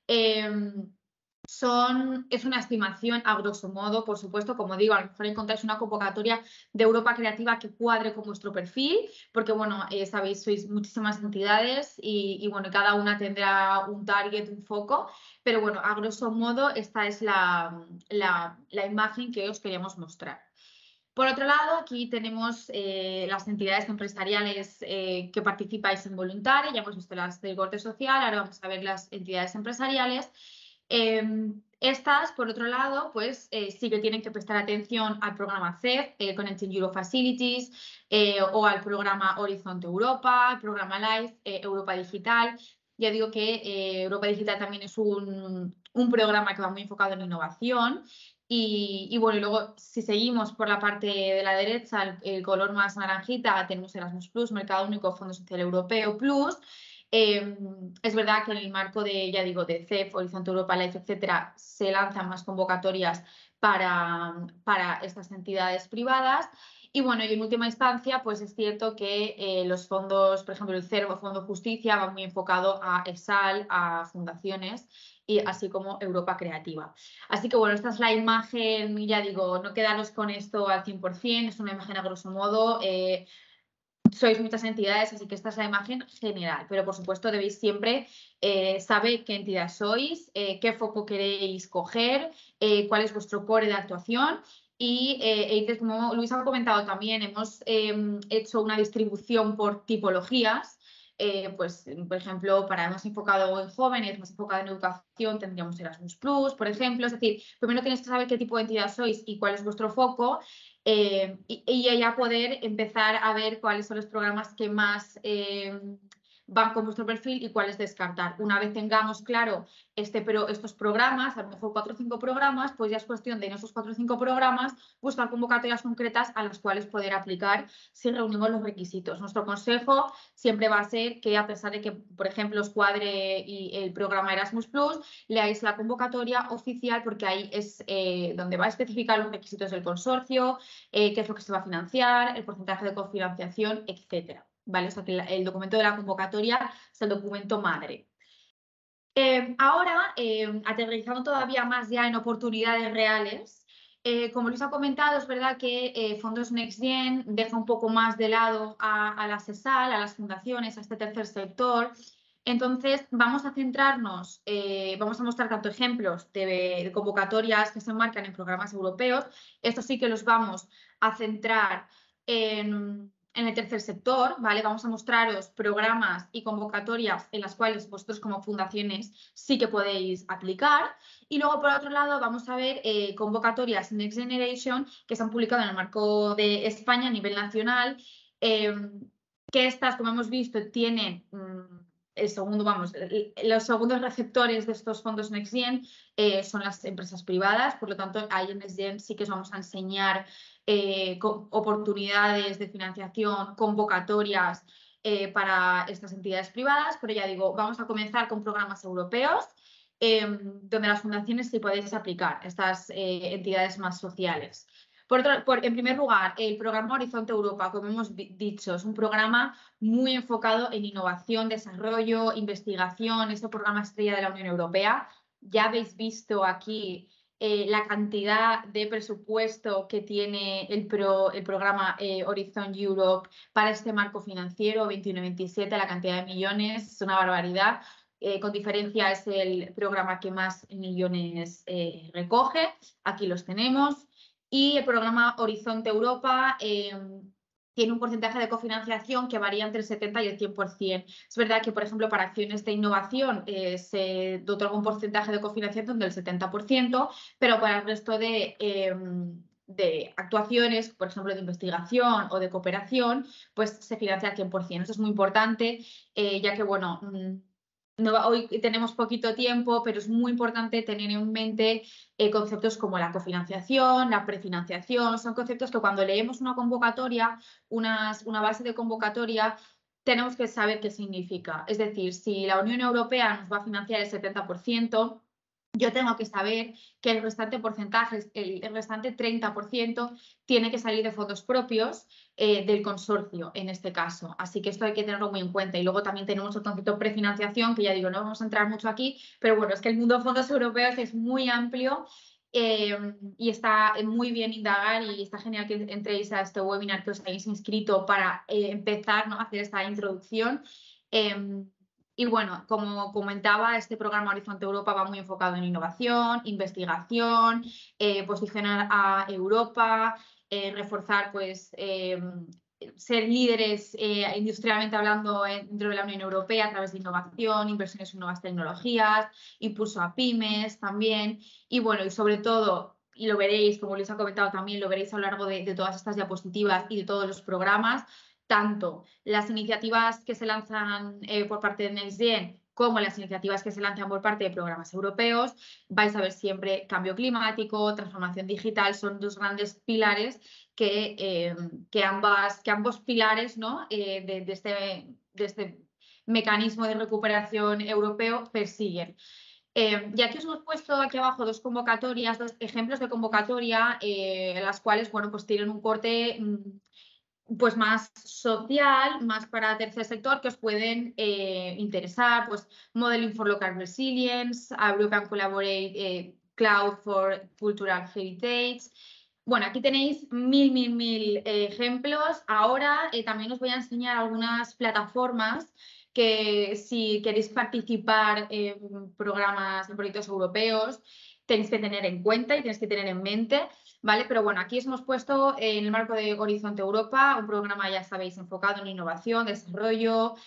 Es una estimación a grosso modo, por supuesto, como digo, a lo mejor encontráis una convocatoria de Europa Creativa que cuadre con vuestro perfil, porque, bueno, sabéis, sois muchísimas entidades y, bueno, cada una tendrá un target, un foco, pero, bueno, a grosso modo esta es la imagen que os queríamos mostrar. Por otro lado, aquí tenemos las entidades empresariales que participáis en voluntaria, ya hemos visto las del corte social, ahora vamos a ver las entidades empresariales. Estas, por otro lado, pues sí que tienen que prestar atención al programa CEF, Connecting Europe Facilities, o al programa Horizonte Europa, al programa LIFE, Europa Digital. Ya digo que Europa Digital también es un programa que va muy enfocado en innovación. Y bueno, y luego si seguimos por la parte de la derecha, el color más naranjita, tenemos Erasmus+, Mercado Único, Fondo Social Europeo Plus. Es verdad que en el marco de, ya digo, de CEF, Horizonte Europa, LIFE, etcétera, se lanzan más convocatorias para estas entidades privadas. Y bueno, y en última instancia, pues es cierto que los fondos, por ejemplo, el CERF o Fondo Justicia, va muy enfocado a ESAL, a fundaciones, y así como Europa Creativa. Así que bueno, esta es la imagen, ya digo, no quedaros con esto al 100%, es una imagen a grosso modo. Sois muchas entidades, así que esta es la imagen general, pero por supuesto debéis siempre saber qué entidad sois, qué foco queréis coger, cuál es vuestro core de actuación y como Luis ha comentado también, hemos hecho una distribución por tipologías. Pues, por ejemplo, para más enfocado en jóvenes, más enfocado en educación, tendríamos Erasmus+, por ejemplo. Es decir, primero tenéis que saber qué tipo de entidad sois y cuál es vuestro foco, y ya poder empezar a ver cuáles son los programas que más van con vuestro perfil y cuáles descartar. Una vez tengamos claro estos programas, a lo mejor 4 o 5 programas, pues ya es cuestión de en esos 4 o 5 programas buscar convocatorias concretas a las cuales poder aplicar si reunimos los requisitos. Nuestro consejo siempre va a ser que, a pesar de que, por ejemplo, os cuadre el programa Erasmus+, leáis la convocatoria oficial, porque ahí es donde va a especificar los requisitos del consorcio, qué es lo que se va a financiar, el porcentaje de cofinanciación, etcétera. ¿Vale? O sea, que el documento de la convocatoria es el documento madre. Ahora, aterrizando todavía más ya en oportunidades reales, como les ha comentado, es verdad que Fondos Next Gen deja un poco más de lado a la ESAL, a las fundaciones, a este tercer sector. Entonces, vamos a centrarnos, vamos a mostrar tanto ejemplos de convocatorias que se enmarcan en programas europeos. Estos sí que los vamos a centrar en En el tercer sector, ¿vale? Vamos a mostraros programas y convocatorias en las cuales vosotros como fundaciones sí que podéis aplicar. Y luego, por otro lado, vamos a ver convocatorias Next Generation que se han publicado en el marco de España a nivel nacional, que estas, como hemos visto, tienen los segundos receptores de estos fondos Next Gen son las empresas privadas. Por lo tanto, ahí en Next Gen sí que os vamos a enseñar oportunidades de financiación, convocatorias para estas entidades privadas, pero ya digo, vamos a comenzar con programas europeos donde las fundaciones sí podéis aplicar estas entidades más sociales. En primer lugar, el programa Horizonte Europa, como hemos dicho, es un programa muy enfocado en innovación, desarrollo, investigación. Es el programa estrella de la Unión Europea. Ya habéis visto aquí la cantidad de presupuesto que tiene el programa Horizon Europe para este marco financiero 21-27, la cantidad de millones, es una barbaridad. Con diferencia es el programa que más millones recoge. Aquí los tenemos. Y el programa Horizonte Europa tiene un porcentaje de cofinanciación que varía entre el 70 y el 100%. Es verdad que, por ejemplo, para acciones de innovación se otorga un porcentaje de cofinanciación del 70%, pero para el resto de actuaciones, por ejemplo, de investigación o de cooperación, pues se financia al 100%. Eso es muy importante, ya que, bueno, hoy tenemos poquito tiempo, pero es muy importante tener en mente conceptos como la cofinanciación, la prefinanciación. Son conceptos que cuando leemos una convocatoria, una base de convocatoria, tenemos que saber qué significa. Es decir, si la Unión Europea nos va a financiar el 70%, yo tengo que saber que el restante porcentaje, el restante 30%, tiene que salir de fondos propios del consorcio, en este caso. Así que esto hay que tenerlo muy en cuenta. Y luego también tenemos el concepto de prefinanciación, que ya digo, no vamos a entrar mucho aquí, pero bueno, es que el mundo de fondos europeos es muy amplio y está muy bien indagar, y está genial que entréis a este webinar, que os hayáis inscrito para empezar, ¿no?, a hacer esta introducción. Y bueno, como comentaba, este programa Horizonte Europa va muy enfocado en innovación, investigación, posicionar a Europa, reforzar, pues, ser líderes industrialmente hablando dentro de la Unión Europea a través de innovación, inversiones en nuevas tecnologías, impulso a pymes también. Y bueno, y sobre todo, y lo veréis, como les ha comentado también, lo veréis a lo largo de todas estas diapositivas y de todos los programas, tanto las iniciativas que se lanzan por parte de Next Gen como las iniciativas que se lanzan por parte de programas europeos. Vais a ver siempre cambio climático, transformación digital, son dos grandes pilares que ambos pilares, ¿no?, de este mecanismo de recuperación europeo persiguen. Y aquí os hemos puesto aquí abajo dos convocatorias, dos ejemplos de convocatoria, las cuales, bueno, pues tienen un corte pues más social, más para tercer sector, que os pueden interesar, pues Modeling for Local Resilience, European Collaborate Cloud for Cultural Heritage. Bueno, aquí tenéis mil ejemplos. Ahora también os voy a enseñar algunas plataformas que, si queréis participar en programas, en proyectos europeos, tenéis que tener en cuenta y tenéis que tener en mente, ¿vale? Pero bueno, aquí os hemos puesto en el marco de Horizonte Europa un programa, ya sabéis, enfocado en innovación, desarrollo,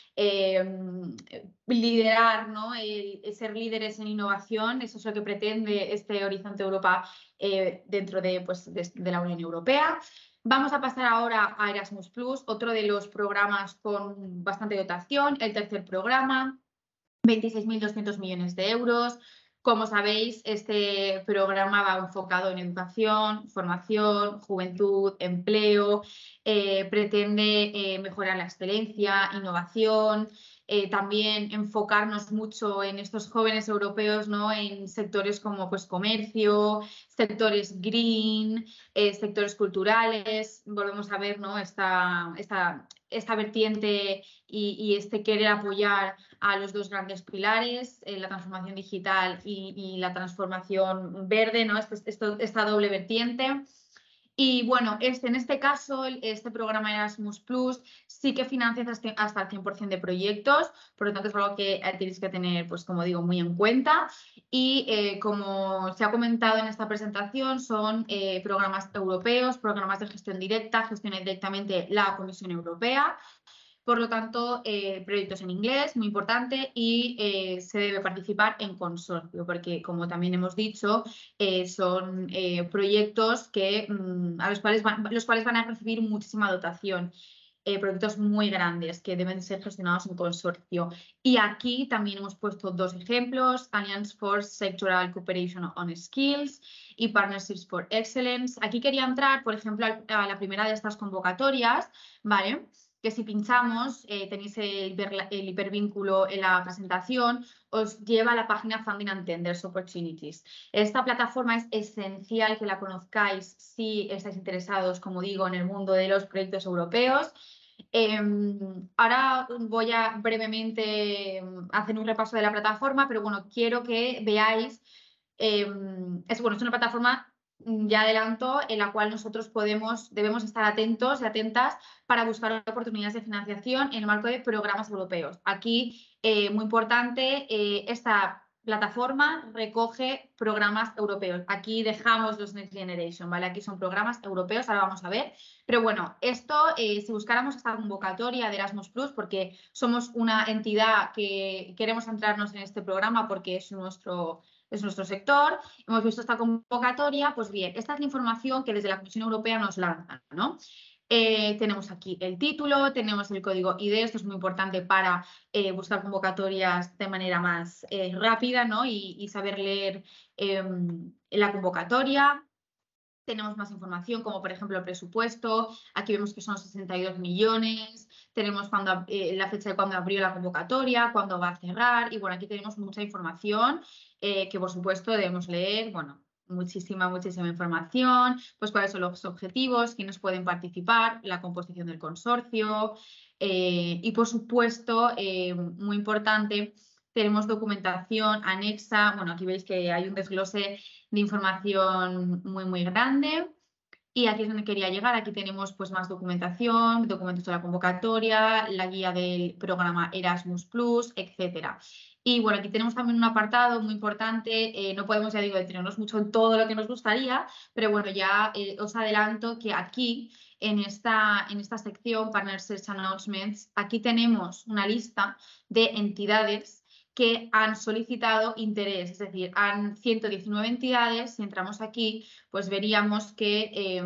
liderar, ¿no?, ser líderes en innovación. Eso es lo que pretende este Horizonte Europa dentro de la Unión Europea. Vamos a pasar ahora a Erasmus+, otro de los programas con bastante dotación, el tercer programa, 26.200 millones de euros. Como sabéis, este programa va enfocado en educación, formación, juventud, empleo, pretende mejorar la excelencia, innovación, también enfocarnos mucho en estos jóvenes europeos, ¿no?, en sectores como, pues, comercio, sectores green, sectores culturales. Volvemos a ver, ¿no?, esta vertiente y este querer apoyar a los dos grandes pilares, la transformación digital y la transformación verde, ¿no?, esta doble vertiente. Y bueno, en este caso, este programa Erasmus Plus sí que financia hasta el 100% de proyectos, por lo tanto es algo que tenéis que tener, pues como digo, muy en cuenta. Y como se ha comentado en esta presentación, son programas europeos, programas de gestión directa, gestiona directamente la Comisión Europea. Por lo tanto, proyectos en inglés, muy importante, y se debe participar en consorcio, porque como también hemos dicho, son proyectos que, a los cuales van a recibir muchísima dotación. Proyectos muy grandes que deben ser gestionados en consorcio. Y aquí también hemos puesto dos ejemplos: Alliance for Sectoral Cooperation on Skills y Partnerships for Excellence. Aquí quería entrar, por ejemplo, a la primera de estas convocatorias, ¿vale? Que si pinchamos, tenéis el hipervínculo en la presentación, os lleva a la página Funding and Tenders Opportunities. Esta plataforma es esencial que la conozcáis si estáis interesados, como digo, en el mundo de los proyectos europeos. Ahora voy a brevemente hacer un repaso de la plataforma, pero bueno, quiero que veáis, es una plataforma, ya adelanto, en la cual nosotros debemos estar atentos y atentas para buscar oportunidades de financiación en el marco de programas europeos. Aquí, muy importante, esta plataforma recoge programas europeos. Aquí dejamos los Next Generation, ¿vale? Aquí son programas europeos, ahora vamos a ver. Pero bueno, esto, si buscáramos esta convocatoria de Erasmus Plus, porque somos una entidad que queremos centrarnos en este programa porque es nuestro sector, hemos visto esta convocatoria, pues bien, esta es la información que desde la Comisión Europea nos lanzan, ¿no? Tenemos aquí el título, tenemos el código ID, esto es muy importante para buscar convocatorias de manera más rápida, ¿no? Y saber leer la convocatoria. Tenemos más información, como por ejemplo el presupuesto. Aquí vemos que son 62 millones. Tenemos la fecha de cuando abrió la convocatoria, cuándo va a cerrar. Y bueno, aquí tenemos mucha información que por supuesto debemos leer. Bueno, muchísima información. Pues cuáles son los objetivos, quiénes pueden participar, la composición del consorcio. Y por supuesto, muy importante, tenemos documentación anexa. Bueno, aquí veis que hay un desglose de información muy grande. Y aquí es donde quería llegar. Aquí tenemos pues más documentación, documentos de la convocatoria, la guía del programa Erasmus Plus, etcétera. Y bueno, aquí tenemos también un apartado muy importante. No podemos, ya digo, detenernos mucho en todo lo que nos gustaría, pero bueno, ya os adelanto que aquí, en esta sección Partner Search Announcements, aquí tenemos una lista de entidades que han solicitado interés, es decir, han 119 entidades. Si entramos aquí, pues veríamos que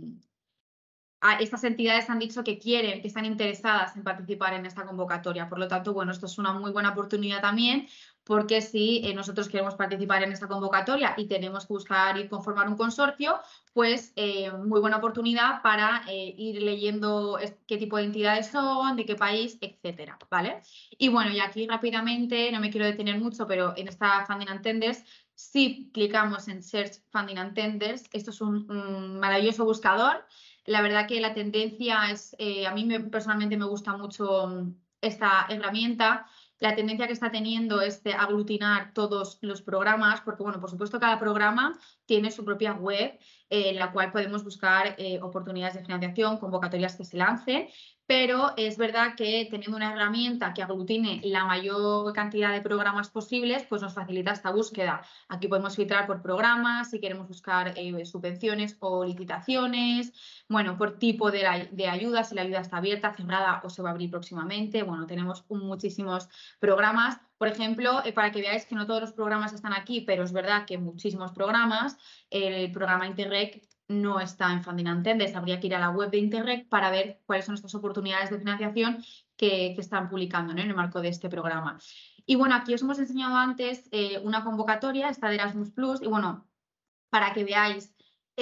estas entidades han dicho que están interesadas en participar en esta convocatoria. Por lo tanto, bueno, esto es una muy buena oportunidad también, porque si nosotros queremos participar en esta convocatoria y tenemos que buscar y conformar un consorcio, pues muy buena oportunidad para ir leyendo qué tipo de entidades son, de qué país, etcétera, ¿vale? Y bueno, y aquí rápidamente, no me quiero detener mucho, pero en esta Funding and Tenders, si clicamos en Search Funding and Tenders, esto es un maravilloso buscador. La verdad que la tendencia es, a mí personalmente me gusta mucho esta herramienta. La tendencia que está teniendo es de aglutinar todos los programas, porque, bueno, por supuesto, cada programa tiene su propia web en la cual podemos buscar oportunidades de financiación, convocatorias que se lancen, pero es verdad que teniendo una herramienta que aglutine la mayor cantidad de programas posibles, pues nos facilita esta búsqueda. Aquí podemos filtrar por programas, si queremos buscar subvenciones o licitaciones, bueno, por tipo de ayuda, si la ayuda está abierta, cerrada o se va a abrir próximamente. Bueno, tenemos muchísimos programas. Por ejemplo, para que veáis que no todos los programas están aquí, pero es verdad que muchísimos programas. El programa Interreg no está en Funding and Tenders. Habría que ir a la web de Interreg para ver cuáles son estas oportunidades de financiación que están publicando, ¿no?, en el marco de este programa. Y bueno, aquí os hemos enseñado antes una convocatoria, esta de Erasmus Plus, y bueno, para que veáis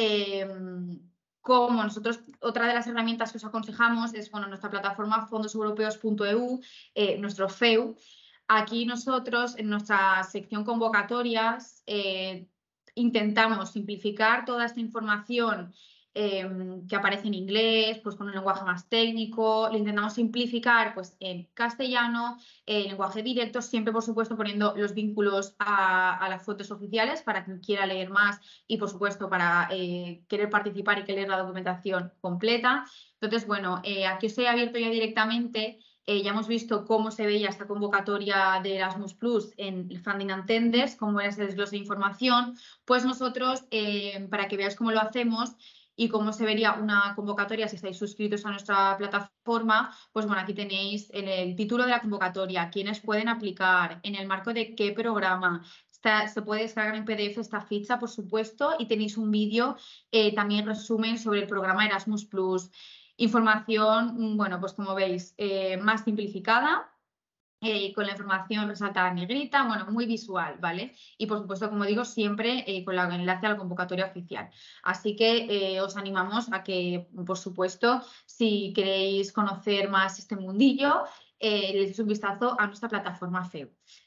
cómo nosotros, otra de las herramientas que os aconsejamos es, bueno, nuestra plataforma fondoseuropeos.eu, nuestro FEU. Aquí nosotros, en nuestra sección convocatorias, intentamos simplificar toda esta información que aparece en inglés, pues con un lenguaje más técnico. Lo intentamos simplificar pues en castellano, lenguaje directo, siempre por supuesto poniendo los vínculos a las fuentes oficiales para quien quiera leer más y por supuesto para querer participar y que leer la documentación completa. Entonces, bueno, aquí os he abierto ya directamente. Ya hemos visto cómo se veía esta convocatoria de Erasmus Plus en el Funding and Tenders, cómo era ese desglose de información. Pues nosotros, para que veáis cómo lo hacemos y cómo se vería una convocatoria si estáis suscritos a nuestra plataforma, pues bueno, aquí tenéis el título de la convocatoria, quiénes pueden aplicar, en el marco de qué programa. Se puede descargar en PDF esta ficha, por supuesto, y tenéis un vídeo, también resumen sobre el programa Erasmus Plus. Información, bueno, pues como veis, más simplificada, con la información resaltada en negrita, bueno, muy visual, ¿vale? Y por supuesto, como digo, siempre con el enlace a la convocatoria oficial. Así que os animamos a que, por supuesto, si queréis conocer más este mundillo, le deis un vistazo a nuestra plataforma FEU.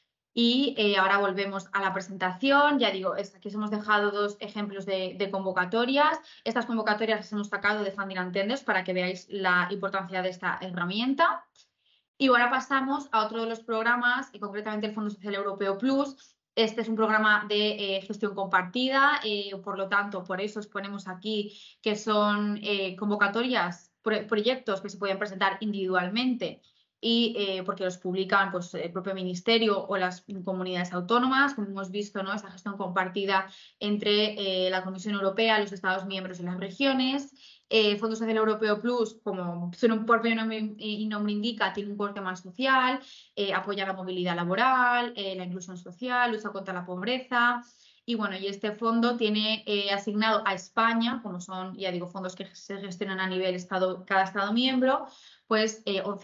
Y ahora volvemos a la presentación. Ya digo, aquí os hemos dejado dos ejemplos de convocatorias. Estas convocatorias las hemos sacado de Funding and Tenders para que veáis la importancia de esta herramienta. Y ahora pasamos a otro de los programas, y concretamente el Fondo Social Europeo Plus. Este es un programa de gestión compartida, por lo tanto, por eso os ponemos aquí que son convocatorias, proyectos que se pueden presentar individualmente y porque los publican pues, el propio ministerio o las comunidades autónomas, como hemos visto, ¿no? Esa gestión compartida entre la Comisión Europea, los Estados miembros y las regiones. El Fondo Social Europeo Plus, como su propio nombre indica, tiene un corte más social, apoya la movilidad laboral, la inclusión social, lucha contra la pobreza. Y bueno, y este fondo tiene asignado a España, como son, ya digo, fondos que se gestionan a nivel cada Estado miembro, pues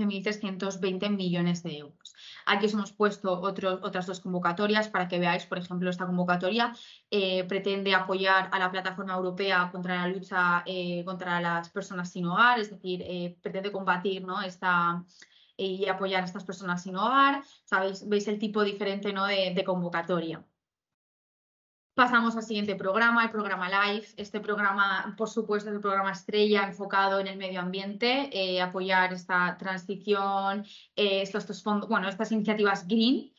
11.320 millones de euros. Aquí os hemos puesto otras dos convocatorias para que veáis, por ejemplo, esta convocatoria pretende apoyar a la plataforma europea contra la lucha contra las personas sin hogar, es decir, pretende combatir, ¿no? Y apoyar a estas personas sin hogar. ¿Sabéis? Veis el tipo diferente, ¿no? de convocatoria. Pasamos al siguiente programa, el programa LIFE. Este programa, por supuesto, es el programa estrella enfocado en el medio ambiente, apoyar esta transición, estos fondos, bueno, estas iniciativas green,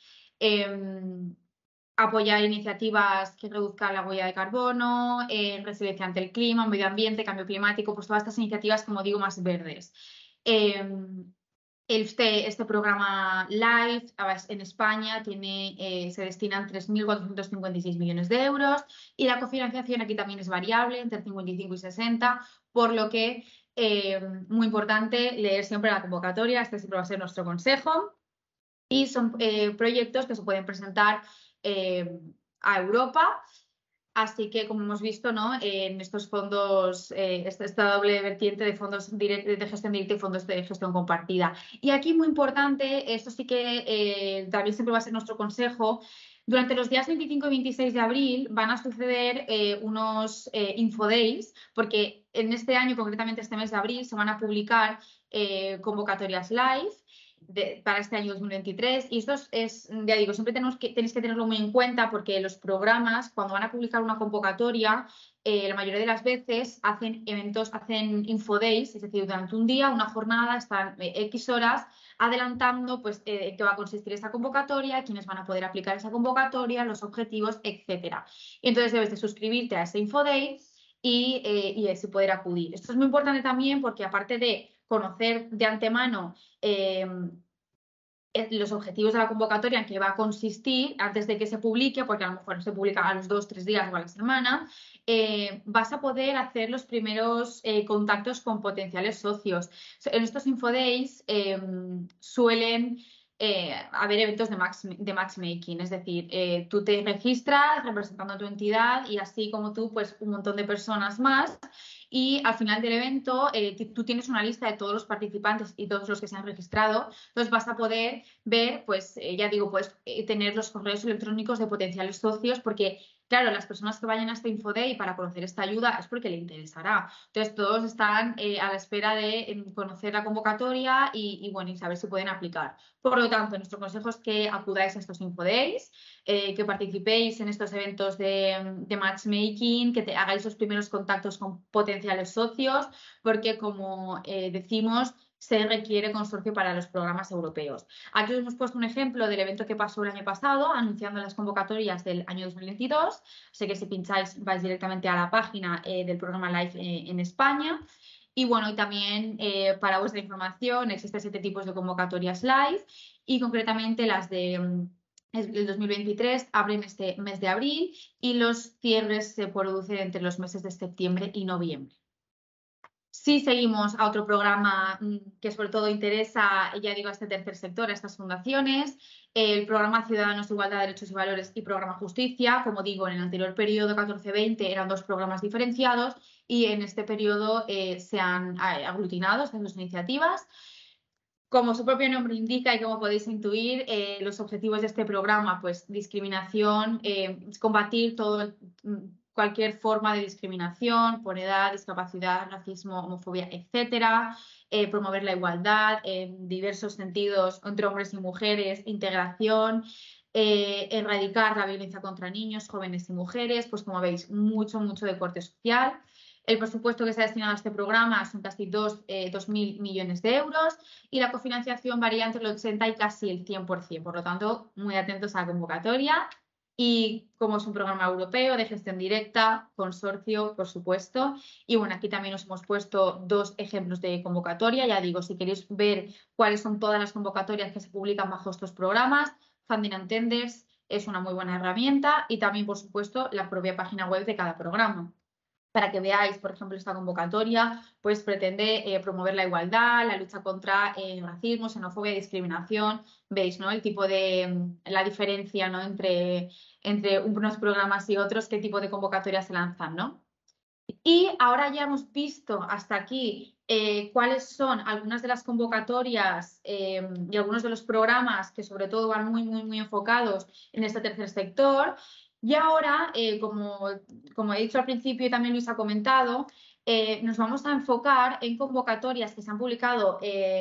apoyar iniciativas que reduzcan la huella de carbono, resiliencia ante el clima, medio ambiente, cambio climático, pues todas estas iniciativas, como digo, más verdes. Este programa LIFE en España se destinan 3.456 millones de euros y la cofinanciación aquí también es variable, entre 55 y 60, por lo que muy importante leer siempre la convocatoria, este siempre va a ser nuestro consejo, y son proyectos que se pueden presentar a Europa. Así que, como hemos visto, ¿no? En estos fondos, esta doble vertiente de fondos de gestión directa y fondos de gestión compartida. Y aquí, muy importante, esto sí que también siempre va a ser nuestro consejo. Durante los días 25 y 26 de abril van a suceder unos Infodays, porque en este año, concretamente este mes de abril, se van a publicar convocatorias live para este año 2023, y esto ya digo, siempre tenéis que tenerlo muy en cuenta porque los programas, cuando van a publicar una convocatoria, la mayoría de las veces hacen infodays, es decir, durante un día, una jornada, están X horas adelantando pues qué va a consistir esta convocatoria, quiénes van a poder aplicar esa convocatoria, los objetivos, etcétera. Y entonces debes de suscribirte a ese Infoday y así poder acudir. Esto es muy importante también porque, aparte de conocer de antemano los objetivos de la convocatoria, en qué va a consistir antes de que se publique, porque a lo mejor se publica a los 2 o 3 días o a la semana, vas a poder hacer los primeros contactos con potenciales socios. En estos Infodays suelen haber eventos de matchmaking, es decir, tú te registras representando a tu entidad y así como tú, pues un montón de personas más. Y al final del evento, tú tienes una lista de todos los participantes y todos los que se han registrado. Entonces vas a poder ver, pues ya digo, pues tener los correos electrónicos de potenciales socios, porque claro, las personas que vayan a este Infoday para conocer esta ayuda es porque le interesará. Entonces, todos están a la espera de conocer la convocatoria y bueno, y saber si pueden aplicar. Por lo tanto, nuestro consejo es que acudáis a estos Infodays, que participéis en estos eventos de matchmaking, que hagáis los primeros contactos con potenciales socios, porque como decimos, se requiere consorcio para los programas europeos. Aquí os hemos puesto un ejemplo del evento que pasó el año pasado, anunciando las convocatorias del año 2022. Así que si pincháis, vais directamente a la página del programa LIFE en España. Y bueno, y también para vuestra información, existen 7 tipos de convocatorias LIFE y concretamente las de el 2023 abren este mes de abril y los cierres se producen entre los meses de septiembre y noviembre. Si seguimos a otro programa que sobre todo interesa, ya digo, a este tercer sector, a estas fundaciones, el programa Ciudadanos de Igualdad, Derechos y Valores y programa Justicia. Como digo, en el anterior periodo 14-20 eran 2 programas diferenciados y en este periodo se han aglutinado estas 2 iniciativas. Como su propio nombre indica y como podéis intuir, los objetivos de este programa, pues discriminación, combatir cualquier forma de discriminación por edad, discapacidad, racismo, homofobia, etcétera, promover la igualdad en diversos sentidos entre hombres y mujeres, integración, erradicar la violencia contra niños, jóvenes y mujeres, pues como veis, mucho de corte social. El presupuesto que se ha destinado a este programa son casi 2.000 millones de euros y la cofinanciación varía entre el 80 y casi el 100%. Por lo tanto, muy atentos a la convocatoria. Y como es un programa europeo de gestión directa, consorcio, por supuesto. Y bueno, aquí también os hemos puesto 2 ejemplos de convocatoria. Ya digo, si queréis ver cuáles son todas las convocatorias que se publican bajo estos programas, Funding and Tenders es una muy buena herramienta y también, por supuesto, la propia página web de cada programa. Para que veáis, por ejemplo, esta convocatoria, pues pretende promover la igualdad, la lucha contra racismo, xenofobia y discriminación. Veis, ¿no? El tipo de, la diferencia, ¿no? entre unos programas y otros, qué tipo de convocatorias se lanzan, ¿no? Y ahora ya hemos visto hasta aquí cuáles son algunas de las convocatorias y algunos de los programas que sobre todo van muy enfocados en este tercer sector. Y ahora, como he dicho al principio y también Luis ha comentado, nos vamos a enfocar en convocatorias que se han publicado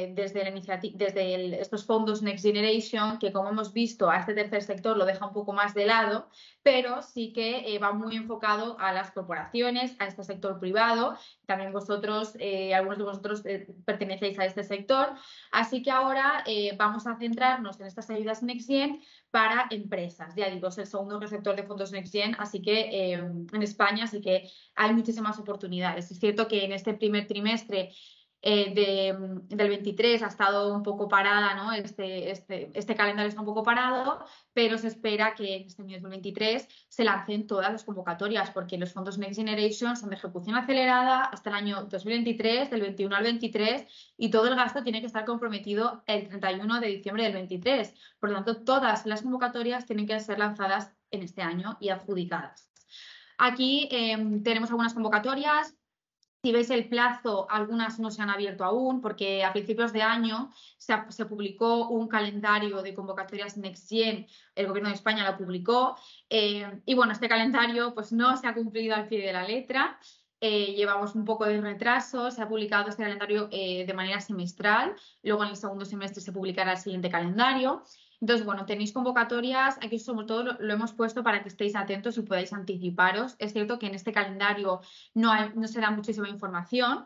desde estos fondos Next Generation, que como hemos visto a este tercer sector lo deja un poco más de lado, pero sí que va muy enfocado a las corporaciones, a este sector privado. También vosotros, algunos de vosotros pertenecéis a este sector. Así que ahora vamos a centrarnos en estas ayudas NextGen para empresas. Ya digo, es el segundo receptor de fondos NextGen, así que en España, así que hay muchísimas oportunidades. Es cierto que en este primer trimestre del 23 ha estado un poco parada, ¿no? Este calendario está un poco parado, pero se espera que en este año 2023 se lancen todas las convocatorias, porque los fondos Next Generation son de ejecución acelerada hasta el año 2023, del 21 al 23, y todo el gasto tiene que estar comprometido el 31 de diciembre del 23. Por lo tanto, todas las convocatorias tienen que ser lanzadas en este año y adjudicadas. Aquí tenemos algunas convocatorias. Si veis el plazo, algunas no se han abierto aún porque a principios de año se publicó un calendario de convocatorias NextGen, el Gobierno de España lo publicó y bueno, este calendario pues no se ha cumplido al pie de la letra. Llevamos un poco de retraso, se ha publicado este calendario de manera semestral, luego en el segundo semestre se publicará el siguiente calendario. Entonces, bueno, tenéis convocatorias, aquí sobre todo lo hemos puesto para que estéis atentos y podáis anticiparos. Es cierto que en este calendario no se da muchísima información,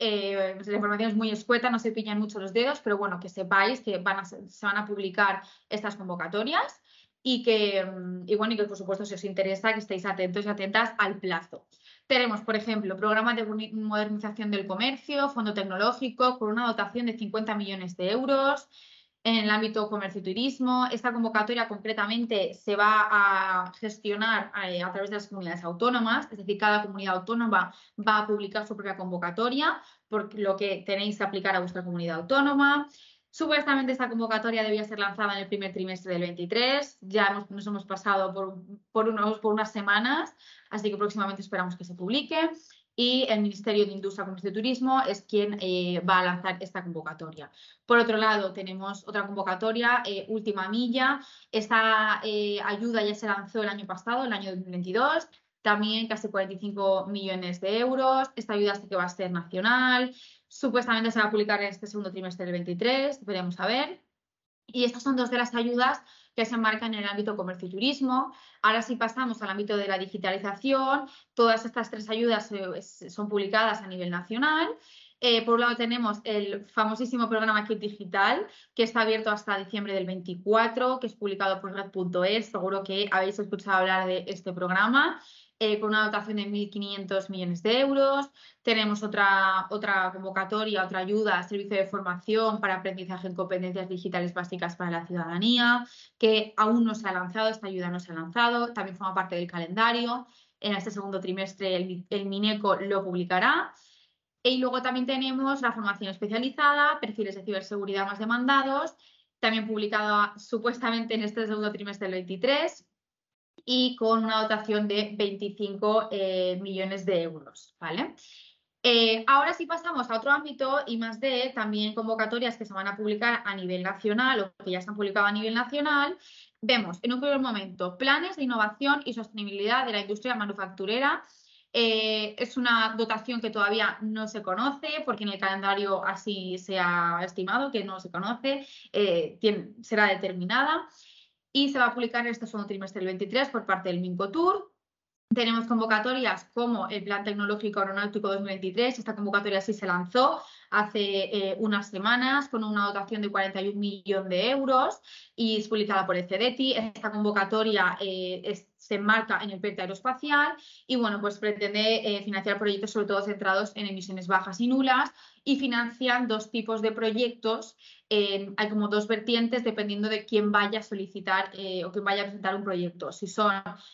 la información es muy escueta, no se pillan mucho los dedos, pero bueno, que sepáis que se van a publicar estas convocatorias y que por supuesto, si os interesa, que estéis atentos y atentas al plazo. Tenemos, por ejemplo, programa de modernización del comercio, fondo tecnológico, con una dotación de 50 millones de euros. En el ámbito comercio y turismo, esta convocatoria concretamente se va a gestionar a través de las comunidades autónomas, es decir, cada comunidad autónoma va a publicar su propia convocatoria, por lo que tenéis que aplicar a vuestra comunidad autónoma. Supuestamente esta convocatoria debía ser lanzada en el primer trimestre del 23, ya nos hemos pasado por unas semanas, así que próximamente esperamos que se publique. y el Ministerio de Industria, Comercio y Turismo es quien va a lanzar esta convocatoria. Por otro lado, tenemos otra convocatoria, Última Milla. Esta ayuda ya se lanzó el año pasado, el año 2022, también casi 45 millones de euros. Esta ayuda sí que va a ser nacional, supuestamente se va a publicar en este segundo trimestre del 23, veremos a ver. Y estas son dos de las ayudas que se enmarcan en el ámbito comercio y turismo. Ahora sí pasamos al ámbito de la digitalización. Todas estas tres ayudas son publicadas a nivel nacional. Por un lado tenemos el famosísimo programa Kit Digital, que está abierto hasta diciembre del 24, que es publicado por red.es. Seguro que habéis escuchado hablar de este programa, con una dotación de 1.500 millones de euros. Tenemos otra convocatoria, otra ayuda, servicio de formación para aprendizaje en competencias digitales básicas para la ciudadanía, que aún no se ha lanzado, esta ayuda no se ha lanzado, también forma parte del calendario. En este segundo trimestre el Mineco lo publicará. Y luego también tenemos la formación especializada, perfiles de ciberseguridad más demandados, también publicada supuestamente en este segundo trimestre del 23 y con una dotación de 25 millones de euros, ¿vale? Ahora sí pasamos a otro ámbito, I+D, también convocatorias que se van a publicar a nivel nacional o que ya se han publicado a nivel nacional. Vemos en un primer momento planes de innovación y sostenibilidad de la industria manufacturera. Es una dotación que todavía no se conoce porque en el calendario así se ha estimado que no se conoce, será determinada y se va a publicar en este segundo trimestre del 23 por parte del Mincotur. Tenemos convocatorias como el Plan Tecnológico Aeronáutico 2023. Esta convocatoria sí se lanzó hace unas semanas con una dotación de 41 millones de euros y es publicada por el CEDETI. Esta convocatoria se enmarca en el PERTE aeroespacial y bueno, pues pretende financiar proyectos sobre todo centrados en emisiones bajas y nulas y financian dos tipos de proyectos. Hay como dos vertientes dependiendo de quién vaya a solicitar o quién vaya a presentar un proyecto. Si son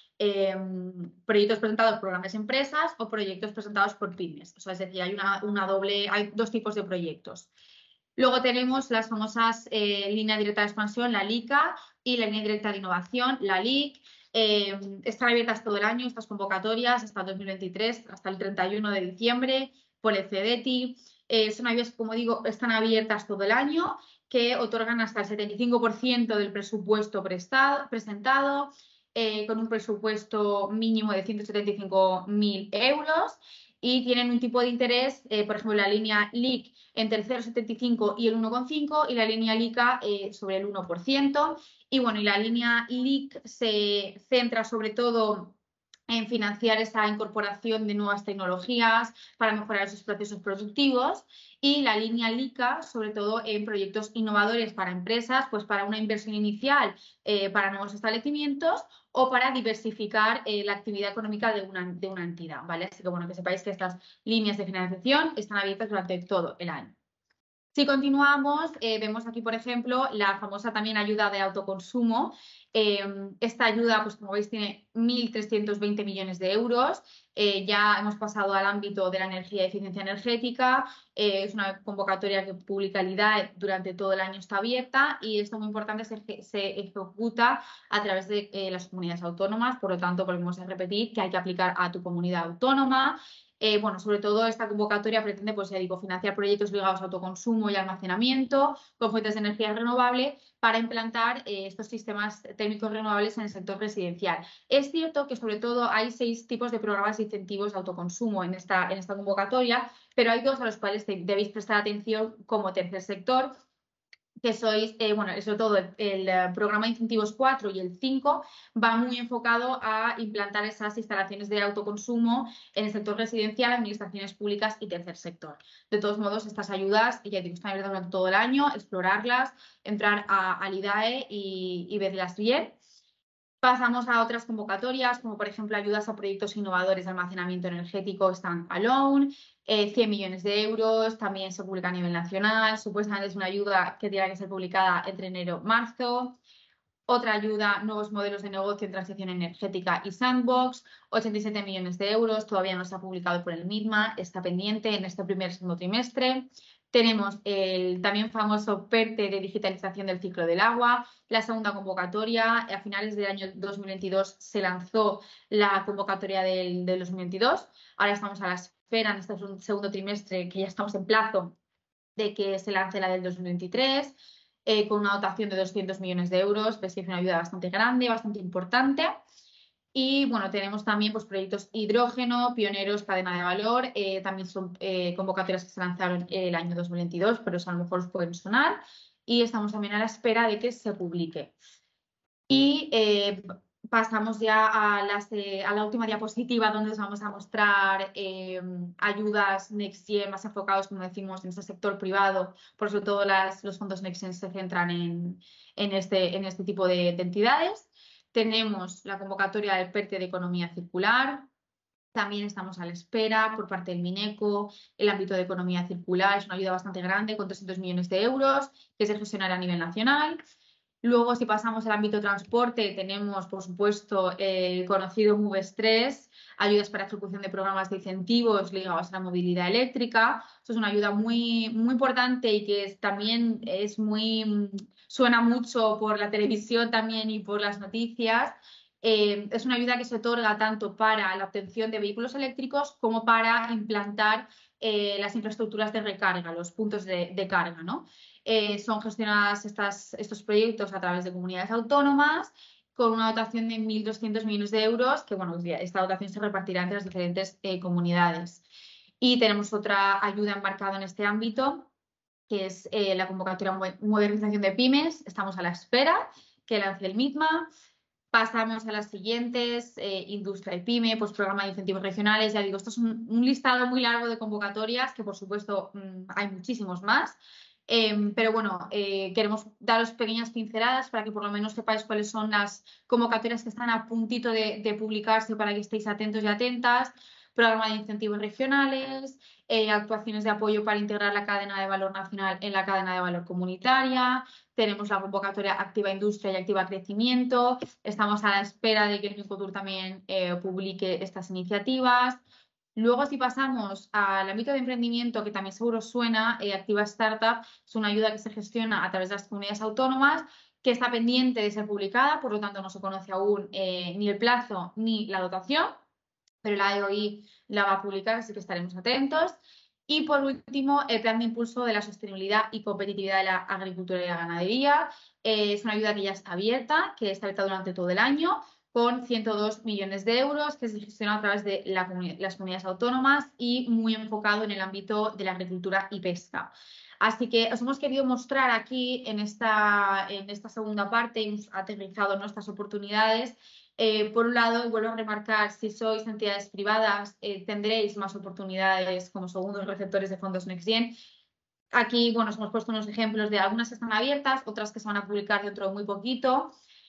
proyectos presentados por grandes empresas o proyectos presentados por pymes. O sea, es decir, hay hay dos tipos de proyectos. Luego tenemos las famosas línea directa de expansión, la LICA, y la línea directa de innovación, la LIC. Están abiertas todo el año estas convocatorias hasta el 2023, hasta el 31 de diciembre, por el CEDETI. Son ayudas, como digo, están abiertas todo el año, que otorgan hasta el 75% del presupuesto presentado, con un presupuesto mínimo de 175.000 euros y tienen un tipo de interés, por ejemplo, la línea LIC entre el 0,75 y el 1,5 y la línea LICA sobre el 1%. Y bueno, y la línea LIC se centra sobre todo en financiar esa incorporación de nuevas tecnologías para mejorar esos procesos productivos y la línea LICA sobre todo en proyectos innovadores para empresas, pues para una inversión inicial para nuevos establecimientos o para diversificar la actividad económica de una entidad, ¿vale? Así que bueno, que sepáis que estas líneas de financiación están abiertas durante todo el año. Si continuamos, vemos aquí, por ejemplo, la famosa también ayuda de autoconsumo. Esta ayuda, pues como veis, tiene 1.320 millones de euros. Ya hemos pasado al ámbito de la energía y eficiencia energética. Es una convocatoria que publica el IDAE durante todo el año, está abierta y esto muy importante, se ejecuta a través de las comunidades autónomas. Por lo tanto, volvemos a repetir que hay que aplicar a tu comunidad autónoma. Bueno, sobre todo esta convocatoria pretende, pues ya digo, financiar proyectos ligados a autoconsumo y almacenamiento con fuentes de energía renovable para implantar estos sistemas térmicos renovables en el sector residencial. Es cierto que sobre todo hay 6 tipos de programas de incentivos de autoconsumo en esta convocatoria, pero hay 2 a los cuales debéis prestar atención como tercer sector, que sois, bueno, sobre todo el programa de incentivos 4 y el 5 va muy enfocado a implantar esas instalaciones de autoconsumo en el sector residencial, administraciones públicas y tercer sector. De todos modos, estas ayudas, ya digo, están abiertas durante todo el año, explorarlas, entrar al IDAE y verlas bien. Pasamos a otras convocatorias, como por ejemplo ayudas a proyectos innovadores de almacenamiento energético, Stand Alone, 100 millones de euros, también se publica a nivel nacional, supuestamente es una ayuda que tiene que ser publicada entre enero y marzo. Otra ayuda, nuevos modelos de negocio en transición energética y Sandbox, 87 millones de euros, todavía no se ha publicado por el MITMA, está pendiente en este segundo trimestre. Tenemos el también famoso PERTE de digitalización del ciclo del agua, la segunda convocatoria. A finales del año 2022 se lanzó la convocatoria del 2022. Ahora estamos a la espera en este segundo trimestre, que ya estamos en plazo, de que se lance la del 2023, con una dotación de 200 millones de euros. Ves que es una ayuda bastante grande, bastante importante. Y bueno, tenemos también pues, proyectos hidrógeno, pioneros, cadena de valor. También son convocatorias que se lanzaron el año 2022, pero eso a lo mejor os pueden sonar. Y estamos también a la espera de que se publique. Y pasamos ya a la última diapositiva, donde os vamos a mostrar ayudas NextGen más enfocados, como decimos, en este sector privado. Por sobre todo los fondos NextGen se centran en este tipo de entidades. Tenemos la convocatoria del PERTE de Economía Circular. También estamos a la espera por parte del Mineco. El ámbito de economía circular es una ayuda bastante grande, con 300 millones de euros, que se gestionará a nivel nacional. Luego, si pasamos al ámbito de transporte, tenemos, por supuesto, el conocido MOVES 3, ayudas para ejecución de programas de incentivos ligados a la movilidad eléctrica. Eso es una ayuda muy, muy importante y que también suena mucho por la televisión también y por las noticias. Es una ayuda que se otorga tanto para la obtención de vehículos eléctricos como para implantar las infraestructuras de recarga, los puntos de carga, ¿no? Son gestionadas estos proyectos a través de comunidades autónomas con una dotación de 1.200 millones de euros, que bueno, esta dotación se repartirá entre las diferentes comunidades. Y tenemos otra ayuda embarcada en este ámbito, que es la convocatoria Modernización de Pymes. Estamos a la espera que lance el MITMA. Pasamos a las siguientes, Industria y Pyme, pues programa de incentivos regionales. Ya digo, esto es un listado muy largo de convocatorias, que por supuesto hay muchísimos más. Pero bueno, queremos daros pequeñas pinceladas para que por lo menos sepáis cuáles son las convocatorias que están a puntito de publicarse, para que estéis atentos y atentas. Programa de incentivos regionales, actuaciones de apoyo para integrar la cadena de valor nacional en la cadena de valor comunitaria. Tenemos la convocatoria Activa Industria y Activa Crecimiento. Estamos a la espera de que el Micotur también publique estas iniciativas. Luego, si pasamos al ámbito de emprendimiento, que también seguro suena, Activa Startup es una ayuda que se gestiona a través de las comunidades autónomas, que está pendiente de ser publicada, por lo tanto no se conoce aún ni el plazo ni la dotación, pero la EOI la va a publicar, así que estaremos atentos. Y por último, el plan de impulso de la sostenibilidad y competitividad de la agricultura y la ganadería. Es una ayuda que ya está abierta durante todo el año, con 102 millones de euros, que se gestiona a través de las comunidades autónomas y muy enfocado en el ámbito de la agricultura y pesca. Así que os hemos querido mostrar aquí en esta segunda parte, hemos aterrizado nuestras oportunidades. Por un lado, vuelvo a remarcar, si sois entidades privadas, tendréis más oportunidades como segundos receptores de fondos NextGen. Aquí, bueno, os hemos puesto unos ejemplos de algunas que están abiertas, otras que se van a publicar dentro de muy poquito.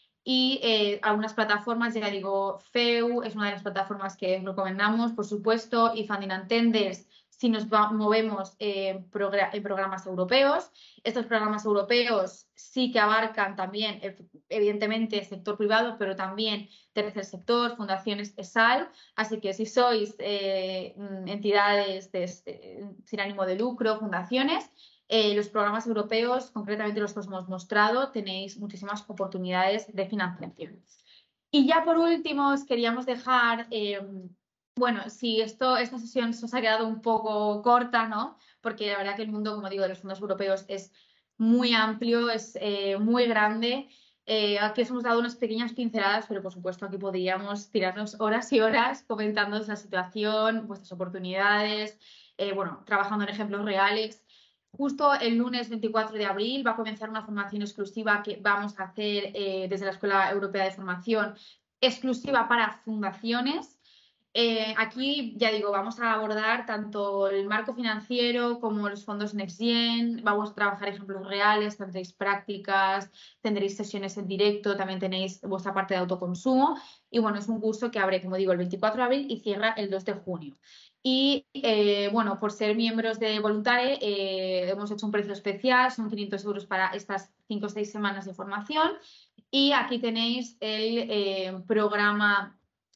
Y algunas plataformas, ya digo, FEU es una de las plataformas que recomendamos, por supuesto, y Funding and Tenders, si nos movemos en programas europeos. Estos programas europeos sí que abarcan también, evidentemente, sector privado, pero también tercer sector, fundaciones ESAL. Así que si sois entidades sin ánimo de lucro, fundaciones, los programas europeos, concretamente los que os hemos mostrado, tenéis muchísimas oportunidades de financiación. Y ya por último, os queríamos dejar, bueno, si esta sesión se os ha quedado un poco corta, ¿no? Porque la verdad que el mundo, como digo, de los fondos europeos es muy amplio, es muy grande. Aquí os hemos dado unas pequeñas pinceladas, pero por supuesto aquí podríamos tirarnos horas y horas comentando la situación, vuestras oportunidades, bueno, trabajando en ejemplos reales. Justo el lunes 24 de abril va a comenzar una formación exclusiva que vamos a hacer desde la Escuela Europea de Formación, exclusiva para fundaciones. Aquí, ya digo, vamos a abordar tanto el marco financiero como los fondos NextGen. Vamos a trabajar ejemplos reales, tendréis prácticas, tendréis sesiones en directo, también tenéis vuestra parte de autoconsumo. Y bueno, es un curso que abre, como digo, el 24 de abril y cierra el 2 de junio. Y bueno, por ser miembros de Voluntare, hemos hecho un precio especial, son 500 euros para estas 5 o 6 semanas de formación. Y aquí tenéis el programa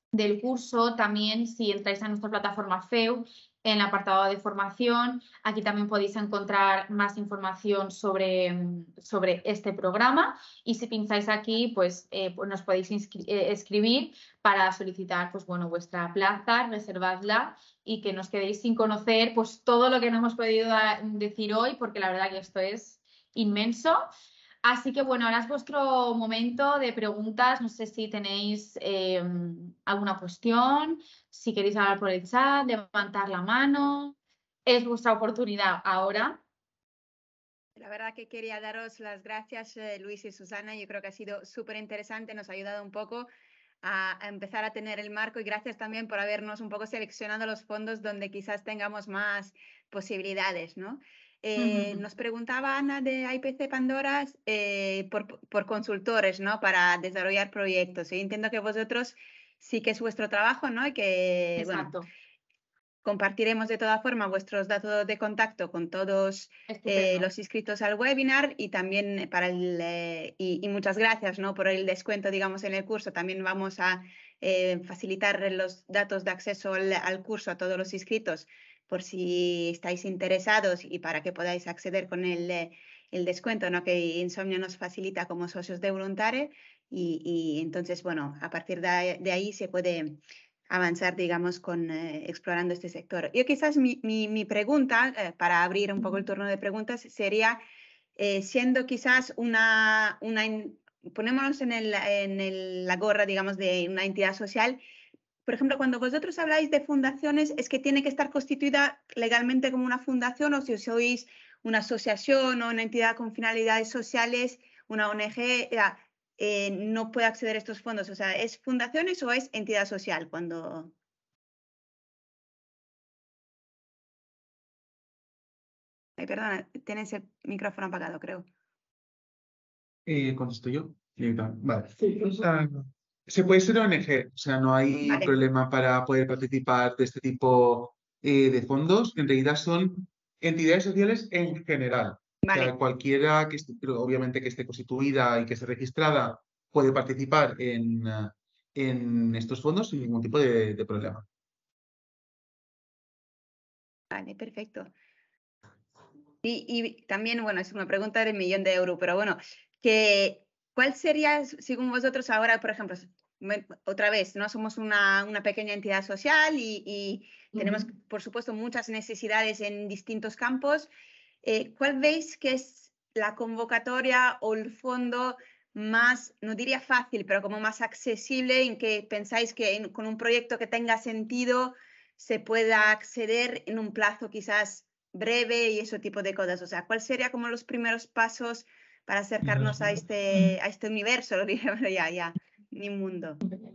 del curso, también si entráis a nuestra plataforma FEU, en el apartado de formación, aquí también podéis encontrar más información sobre este programa y si pincháis aquí, pues nos podéis escribir para solicitar pues, bueno, vuestra plaza, reservadla y que nos quedéis sin conocer pues, todo lo que no hemos podido decir hoy, porque la verdad que esto es inmenso. Así que bueno, ahora es vuestro momento de preguntas. No sé si tenéis alguna cuestión, si queréis hablar por el chat, levantar la mano. Es vuestra oportunidad ahora. La verdad que quería daros las gracias, Luis y Susana. Yo creo que ha sido súper interesante, nos ha ayudado un poco a empezar a tener el marco y gracias también por habernos un poco seleccionado los fondos donde quizás tengamos más posibilidades, ¿no? Nos preguntaba Ana de IPC Pandora por consultores, ¿no? Para desarrollar proyectos. Y entiendo que vosotros sí que es vuestro trabajo, ¿no? Y que, Exacto. bueno, compartiremos de todas formas vuestros datos de contacto con todos los inscritos al webinar y también para y muchas gracias, ¿no? Por el descuento, digamos, en el curso. También vamos a facilitar los datos de acceso al curso a todos los inscritos por si estáis interesados y para que podáis acceder con el descuento, ¿no? Que Insomnio nos facilita como socios de voluntarios y entonces, bueno, a partir de ahí se puede avanzar, digamos, con explorando este sector. Yo quizás mi pregunta, para abrir un poco el turno de preguntas, sería, siendo quizás ponémonos en la gorra, digamos, de una entidad social. Por ejemplo, cuando vosotros habláis de fundaciones, ¿es que tiene que estar constituida legalmente como una fundación o si sois una asociación o una entidad con finalidades sociales, una ONG? No puede acceder a estos fondos. O sea, ¿es fundaciones o es entidad social cuando...? Ay, perdona, tienes el micrófono apagado, creo. ¿Contesto yo? Vale. Se puede ser ONG, o sea, no hay problema para poder participar de este tipo de fondos. En realidad son entidades sociales en general. O sea, cualquiera que esté, obviamente que esté constituida y que esté registrada puede participar en estos fondos sin ningún tipo de problema. Vale, perfecto. Y también, bueno, es una pregunta de €1.000.000, pero bueno, ¿cuál sería, según vosotros ahora, por ejemplo, otra vez, ¿no? Somos una pequeña entidad social y tenemos, por supuesto, muchas necesidades en distintos campos. ¿Cuál veis que es la convocatoria o el fondo más, no diría fácil, pero como más accesible en que pensáis que con un proyecto que tenga sentido se pueda acceder en un plazo quizás breve y ese tipo de cosas? O sea, ¿cuál sería como los primeros pasos para acercarnos a este universo, lo diríamos ya, mi mundo?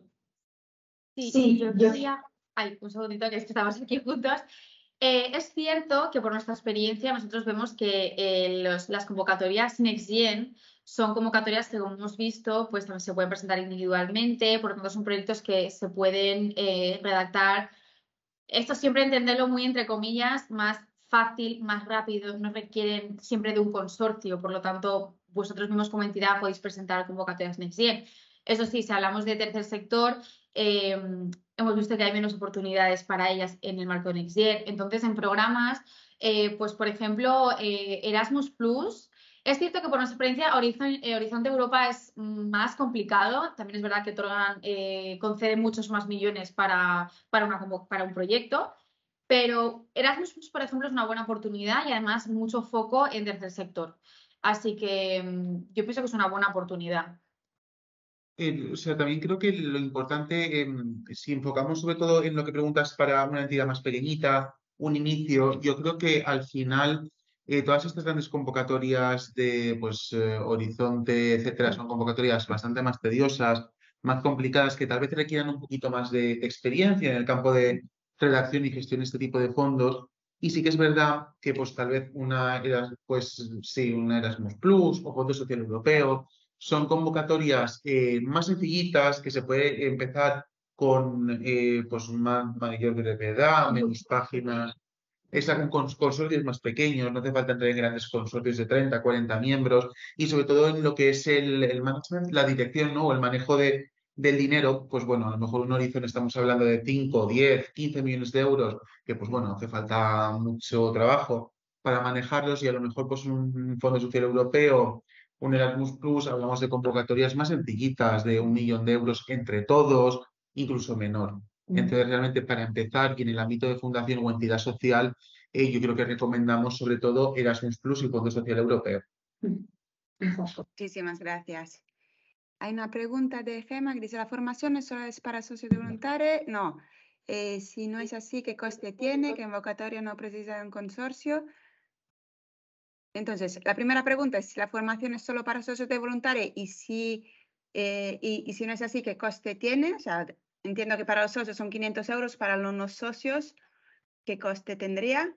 Sí, yo diría... Ay, un segundito, que estamos aquí juntos. Es cierto que por nuestra experiencia nosotros vemos que las convocatorias NextGen son convocatorias que, como hemos visto, pues también se pueden presentar individualmente, por lo tanto son proyectos que se pueden redactar. Esto siempre entenderlo muy entre comillas, más fácil, más rápido, no requieren siempre de un consorcio, por lo tanto vosotros mismos como entidad podéis presentar convocatorias NextGen. Eso sí, si hablamos de tercer sector, hemos visto que hay menos oportunidades para ellas en el marco de NextGen. Entonces, en programas, pues por ejemplo, Erasmus+, es cierto que por nuestra experiencia Horizonte Europa es más complicado. También es verdad que otorgan, conceden muchos más millones para un proyecto. Pero Erasmus+, por ejemplo, es una buena oportunidad y además mucho foco en tercer sector. Así que yo pienso que es una buena oportunidad. O sea, también creo que lo importante, si enfocamos sobre todo en lo que preguntas para una entidad más pequeñita, un inicio, yo creo que al final todas estas grandes convocatorias de Horizonte, etcétera, son convocatorias bastante más tediosas, más complicadas, que tal vez requieran un poquito más de experiencia en el campo de redacción y gestión de este tipo de fondos. Y sí que es verdad que pues tal vez una Erasmus Plus o Fondo Social Europeo son convocatorias más sencillitas que se puede empezar con mayor brevedad, menos páginas. Con consorcios más pequeños, no hace falta entrar en grandes consorcios de 30, 40 miembros y sobre todo en lo que es el management, la dirección, ¿no? O el manejo de del dinero, pues bueno, a lo mejor un horizonte estamos hablando de 5, 10, 15 millones de euros, que pues bueno, hace falta mucho trabajo para manejarlos y a lo mejor pues un Fondo Social Europeo, un Erasmus Plus, hablamos de convocatorias más sencillitas, de 1 millón de euros entre todos, incluso menor. Entonces, realmente para empezar y en el ámbito de fundación o entidad social, yo creo que recomendamos sobre todo Erasmus Plus y Fondo Social Europeo. Muchísimas gracias. Hay una pregunta de Gemma que dice, ¿la formación solo es para socios de voluntarios? No. Si no es así, ¿qué coste tiene? ¿Qué convocatoria no precisa de un consorcio? Entonces, la primera pregunta es si la formación es solo para socios de voluntarios y si no es así, ¿qué coste tiene? O sea, entiendo que para los socios son 500 euros, para los no socios, ¿qué coste tendría?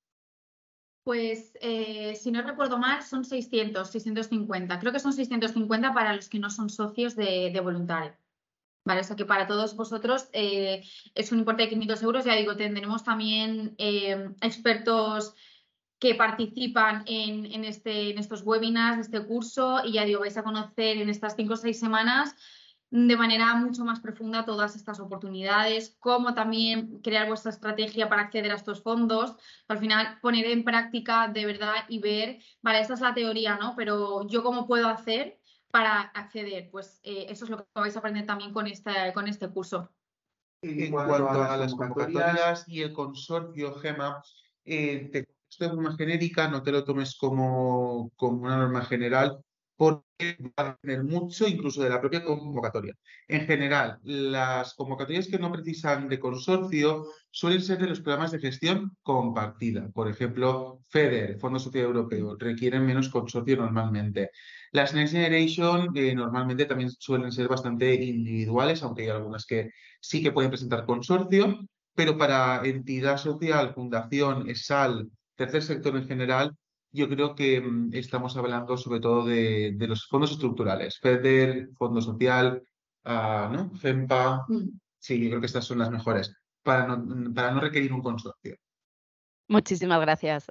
Pues, si no recuerdo mal, son 650. Creo que son 650 para los que no son socios de voluntarios. Vale, o sea que para todos vosotros es un importe de 500 euros. Ya digo, tendremos también expertos que participan en estos webinars, de este curso, y ya digo, vais a conocer en estas 5 o 6 semanas de manera mucho más profunda todas estas oportunidades, cómo también crear vuestra estrategia para acceder a estos fondos, al final poner en práctica de verdad y ver, vale, esta es la teoría, ¿no? Pero yo cómo puedo hacer para acceder, pues eso es lo que vais a aprender también con este curso. En cuanto a las convocatorias y el consorcio, Gema, te contesto de forma genérica, no te lo tomes como una norma general, porque va a depender mucho incluso de la propia convocatoria. En general, las convocatorias que no precisan de consorcio suelen ser de los programas de gestión compartida. Por ejemplo, FEDER, Fondo Social Europeo, requieren menos consorcio normalmente. Las Next Generation normalmente también suelen ser bastante individuales, aunque hay algunas que sí que pueden presentar consorcio, pero para entidad social, fundación, ESAL, tercer sector en general, yo creo que estamos hablando sobre todo de los fondos estructurales, FEDER, Fondo Social, ¿no? FEMPA. Sí, yo creo que estas son las mejores para no requerir un consorcio. Muchísimas gracias.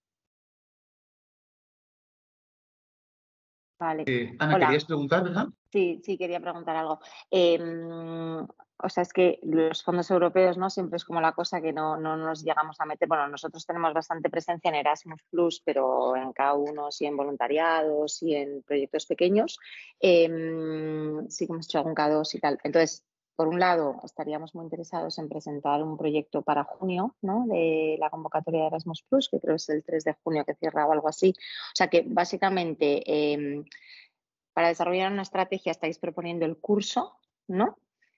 Vale. Ana, Hola. ¿querías preguntar, verdad? Sí, quería preguntar algo. O sea, es que los fondos europeos, ¿no? Siempre es como la cosa que no nos llegamos a meter. Bueno, nosotros tenemos bastante presencia en Erasmus Plus, pero en K1 y en voluntariados y en proyectos pequeños. Sí que hemos hecho algún K2 y tal. Entonces, por un lado, estaríamos muy interesados en presentar un proyecto para junio, ¿no? De la convocatoria de Erasmus Plus, que creo es el 3 de junio que cierra o algo así. O sea, que básicamente para desarrollar una estrategia estáis proponiendo el curso, ¿no?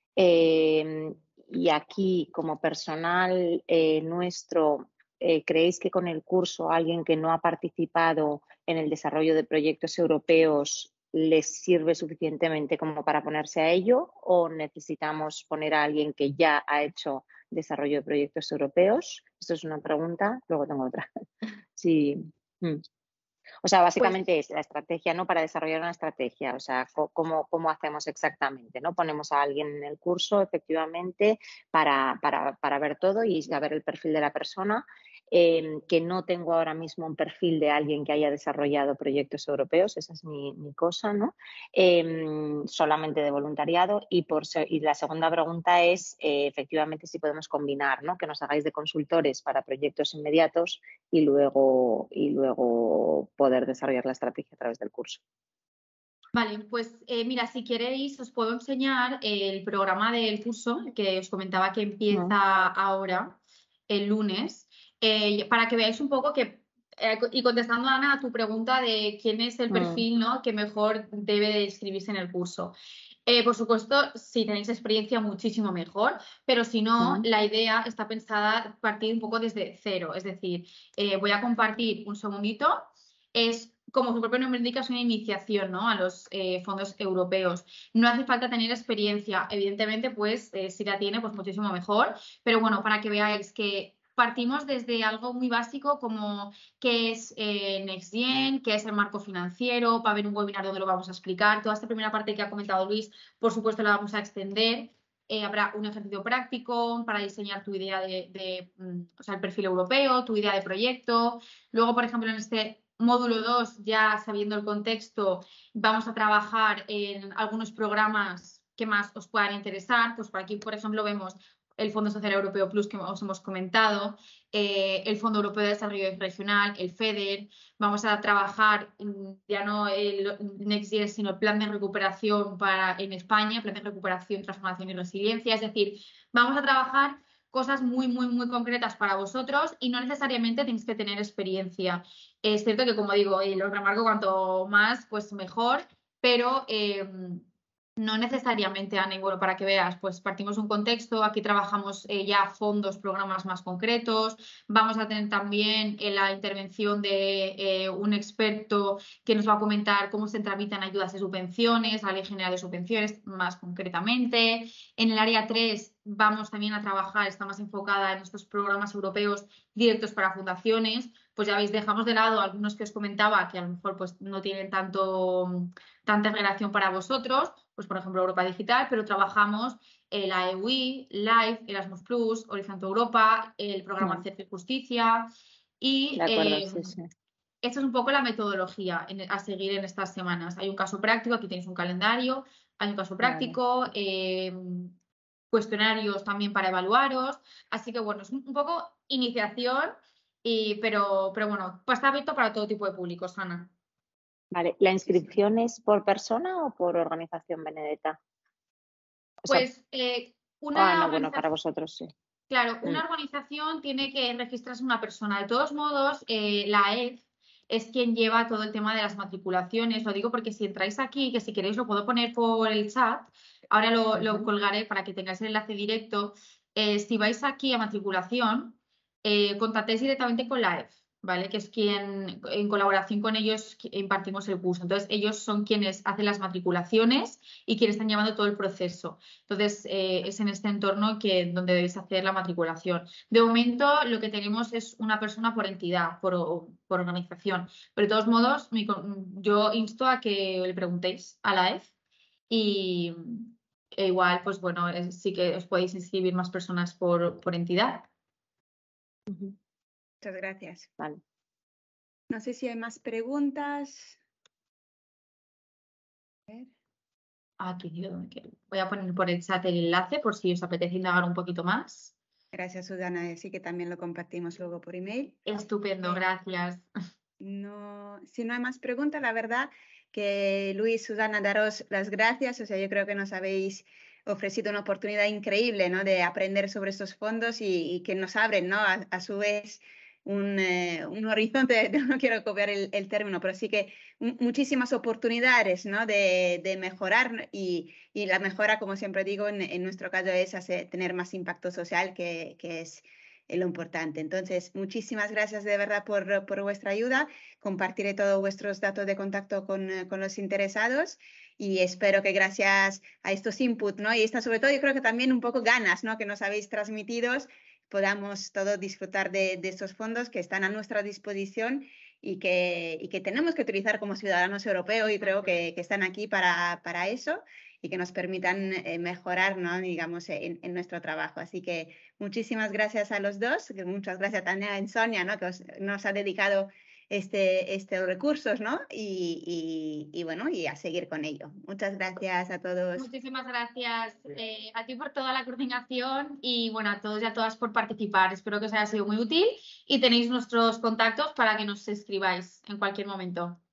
Y aquí, como personal nuestro, ¿creéis que con el curso alguien que no ha participado en el desarrollo de proyectos europeos les sirve suficientemente como para ponerse a ello? ¿O necesitamos poner a alguien que ya ha hecho desarrollo de proyectos europeos? Esto es una pregunta, luego tengo otra. Sí. O sea, básicamente es la estrategia, ¿no? Para desarrollar una estrategia, o sea, ¿cómo hacemos exactamente? ¿No? Ponemos a alguien en el curso, efectivamente, para ver todo y saber el perfil de la persona, que no tengo ahora mismo un perfil de alguien que haya desarrollado proyectos europeos, esa es mi cosa, ¿no? Solamente de voluntariado. Y la segunda pregunta es, efectivamente, si podemos combinar, ¿no? Que nos hagáis de consultores para proyectos inmediatos y luego poder desarrollar la estrategia a través del curso. Vale, pues mira, si queréis os puedo enseñar el programa del curso que os comentaba que empieza ahora, el lunes, para que veáis un poco que, y contestando, Ana, a tu pregunta de quién es el perfil, ¿no? que mejor debe de inscribirse en el curso. Por supuesto, si tenéis experiencia, muchísimo mejor, pero si no, la idea está pensada partir un poco desde cero. Es decir, voy a compartir un segundito. Es, como su propio nombre indica, es una iniciación, ¿no? a los fondos europeos. No hace falta tener experiencia. Evidentemente, pues, si la tiene, pues muchísimo mejor. Pero bueno, para que veáis que partimos desde algo muy básico como qué es NextGen, qué es el marco financiero, va a haber un webinar donde lo vamos a explicar. Toda esta primera parte que ha comentado Luis, por supuesto, la vamos a extender. Habrá un ejercicio práctico para diseñar tu idea o sea, el perfil europeo, tu idea de proyecto. Luego, por ejemplo, en este módulo 2, ya sabiendo el contexto, vamos a trabajar en algunos programas que más os puedan interesar. Pues por aquí, por ejemplo, vemos el Fondo Social Europeo Plus que os hemos comentado, el Fondo Europeo de Desarrollo Regional, el FEDER. Vamos a trabajar ya no el Next Year, sino el Plan de Recuperación en España, Plan de Recuperación, Transformación y Resiliencia. Es decir, vamos a trabajar cosas muy, muy, muy concretas para vosotros y no necesariamente tenéis que tener experiencia. Es cierto que, como digo, y lo remarco, cuanto más, pues mejor, pero no necesariamente a ninguno. Para que veas, pues partimos de un contexto, aquí trabajamos ya fondos, programas más concretos. Vamos a tener también la intervención de un experto que nos va a comentar cómo se tramitan ayudas y subvenciones, la Ley General de Subvenciones más concretamente. En el área 3 vamos también a trabajar, está más enfocada en estos programas europeos directos para fundaciones. Pues ya veis, dejamos de lado algunos que os comentaba que a lo mejor pues no tienen tanta relación para vosotros, pues por ejemplo Europa Digital, pero trabajamos la EUI, LIFE, Erasmus Plus, Horizonte Europa, el programa Acceso y Justicia y De acuerdo, sí, sí. esta es un poco la metodología a seguir en estas semanas. Hay un caso práctico, aquí tenéis un calendario, hay un caso práctico, cuestionarios también para evaluaros, así que bueno, es un poco iniciación, pero bueno, pues está abierto para todo tipo de públicos, Ana. Vale, ¿la inscripción es por persona o por organización, Benedetta? O sea, Pues bueno, para vosotros sí. Claro, una organización tiene que registrarse una persona. De todos modos, la AEF es quien lleva todo el tema de las matriculaciones. Lo digo porque si entráis aquí, que si queréis lo puedo poner por el chat, ahora lo colgaré para que tengáis el enlace directo. Si vais aquí a matriculación, contactéis directamente con la AEF, ¿vale? Que es quien, en colaboración con ellos, impartimos el curso. Entonces, ellos son quienes hacen las matriculaciones y quienes están llevando todo el proceso. Entonces, es en este entorno donde debéis hacer la matriculación. De momento, lo que tenemos es una persona por entidad, por organización. Pero de todos modos, yo insto a que le preguntéis a la AEF y igual, pues bueno, sí que os podéis inscribir más personas por entidad. Muchas gracias. Vale. No sé si hay más preguntas. A ver. Aquí voy a poner por el chat el enlace por si os apetece indagar un poquito más. Gracias, Susana. Sí que también lo compartimos luego por email. Estupendo, gracias. Si no hay más preguntas, la verdad que Luis, Susana, daros las gracias. O sea, yo creo que nos habéis ofrecido una oportunidad increíble, ¿no? De aprender sobre estos fondos y que nos abren, ¿no? A su vez un horizonte, no quiero copiar el término, pero sí que muchísimas oportunidades, ¿no? de mejorar y la mejora, como siempre digo, en nuestro caso es tener más impacto social, que es lo importante. Entonces, muchísimas gracias de verdad por vuestra ayuda. Compartiré todos vuestros datos de contacto con los interesados y espero que gracias a estos inputs, ¿no? Y sobre todo yo creo que también un poco ganas, ¿no? Que nos habéis transmitido, podamos todos disfrutar de estos fondos que están a nuestra disposición y que tenemos que utilizar como ciudadanos europeos y creo que están aquí para eso y que nos permitan mejorar, ¿no? Digamos, en nuestro trabajo. Así que muchísimas gracias a los dos, muchas gracias también a Sonia, ¿no? Que nos ha dedicado estos recursos, ¿no? Y bueno, y a seguir con ello. Muchas gracias a todos. Muchísimas gracias a ti por toda la coordinación y bueno, a todos y a todas por participar. Espero que os haya sido muy útil y tenéis nuestros contactos para que nos escribáis en cualquier momento.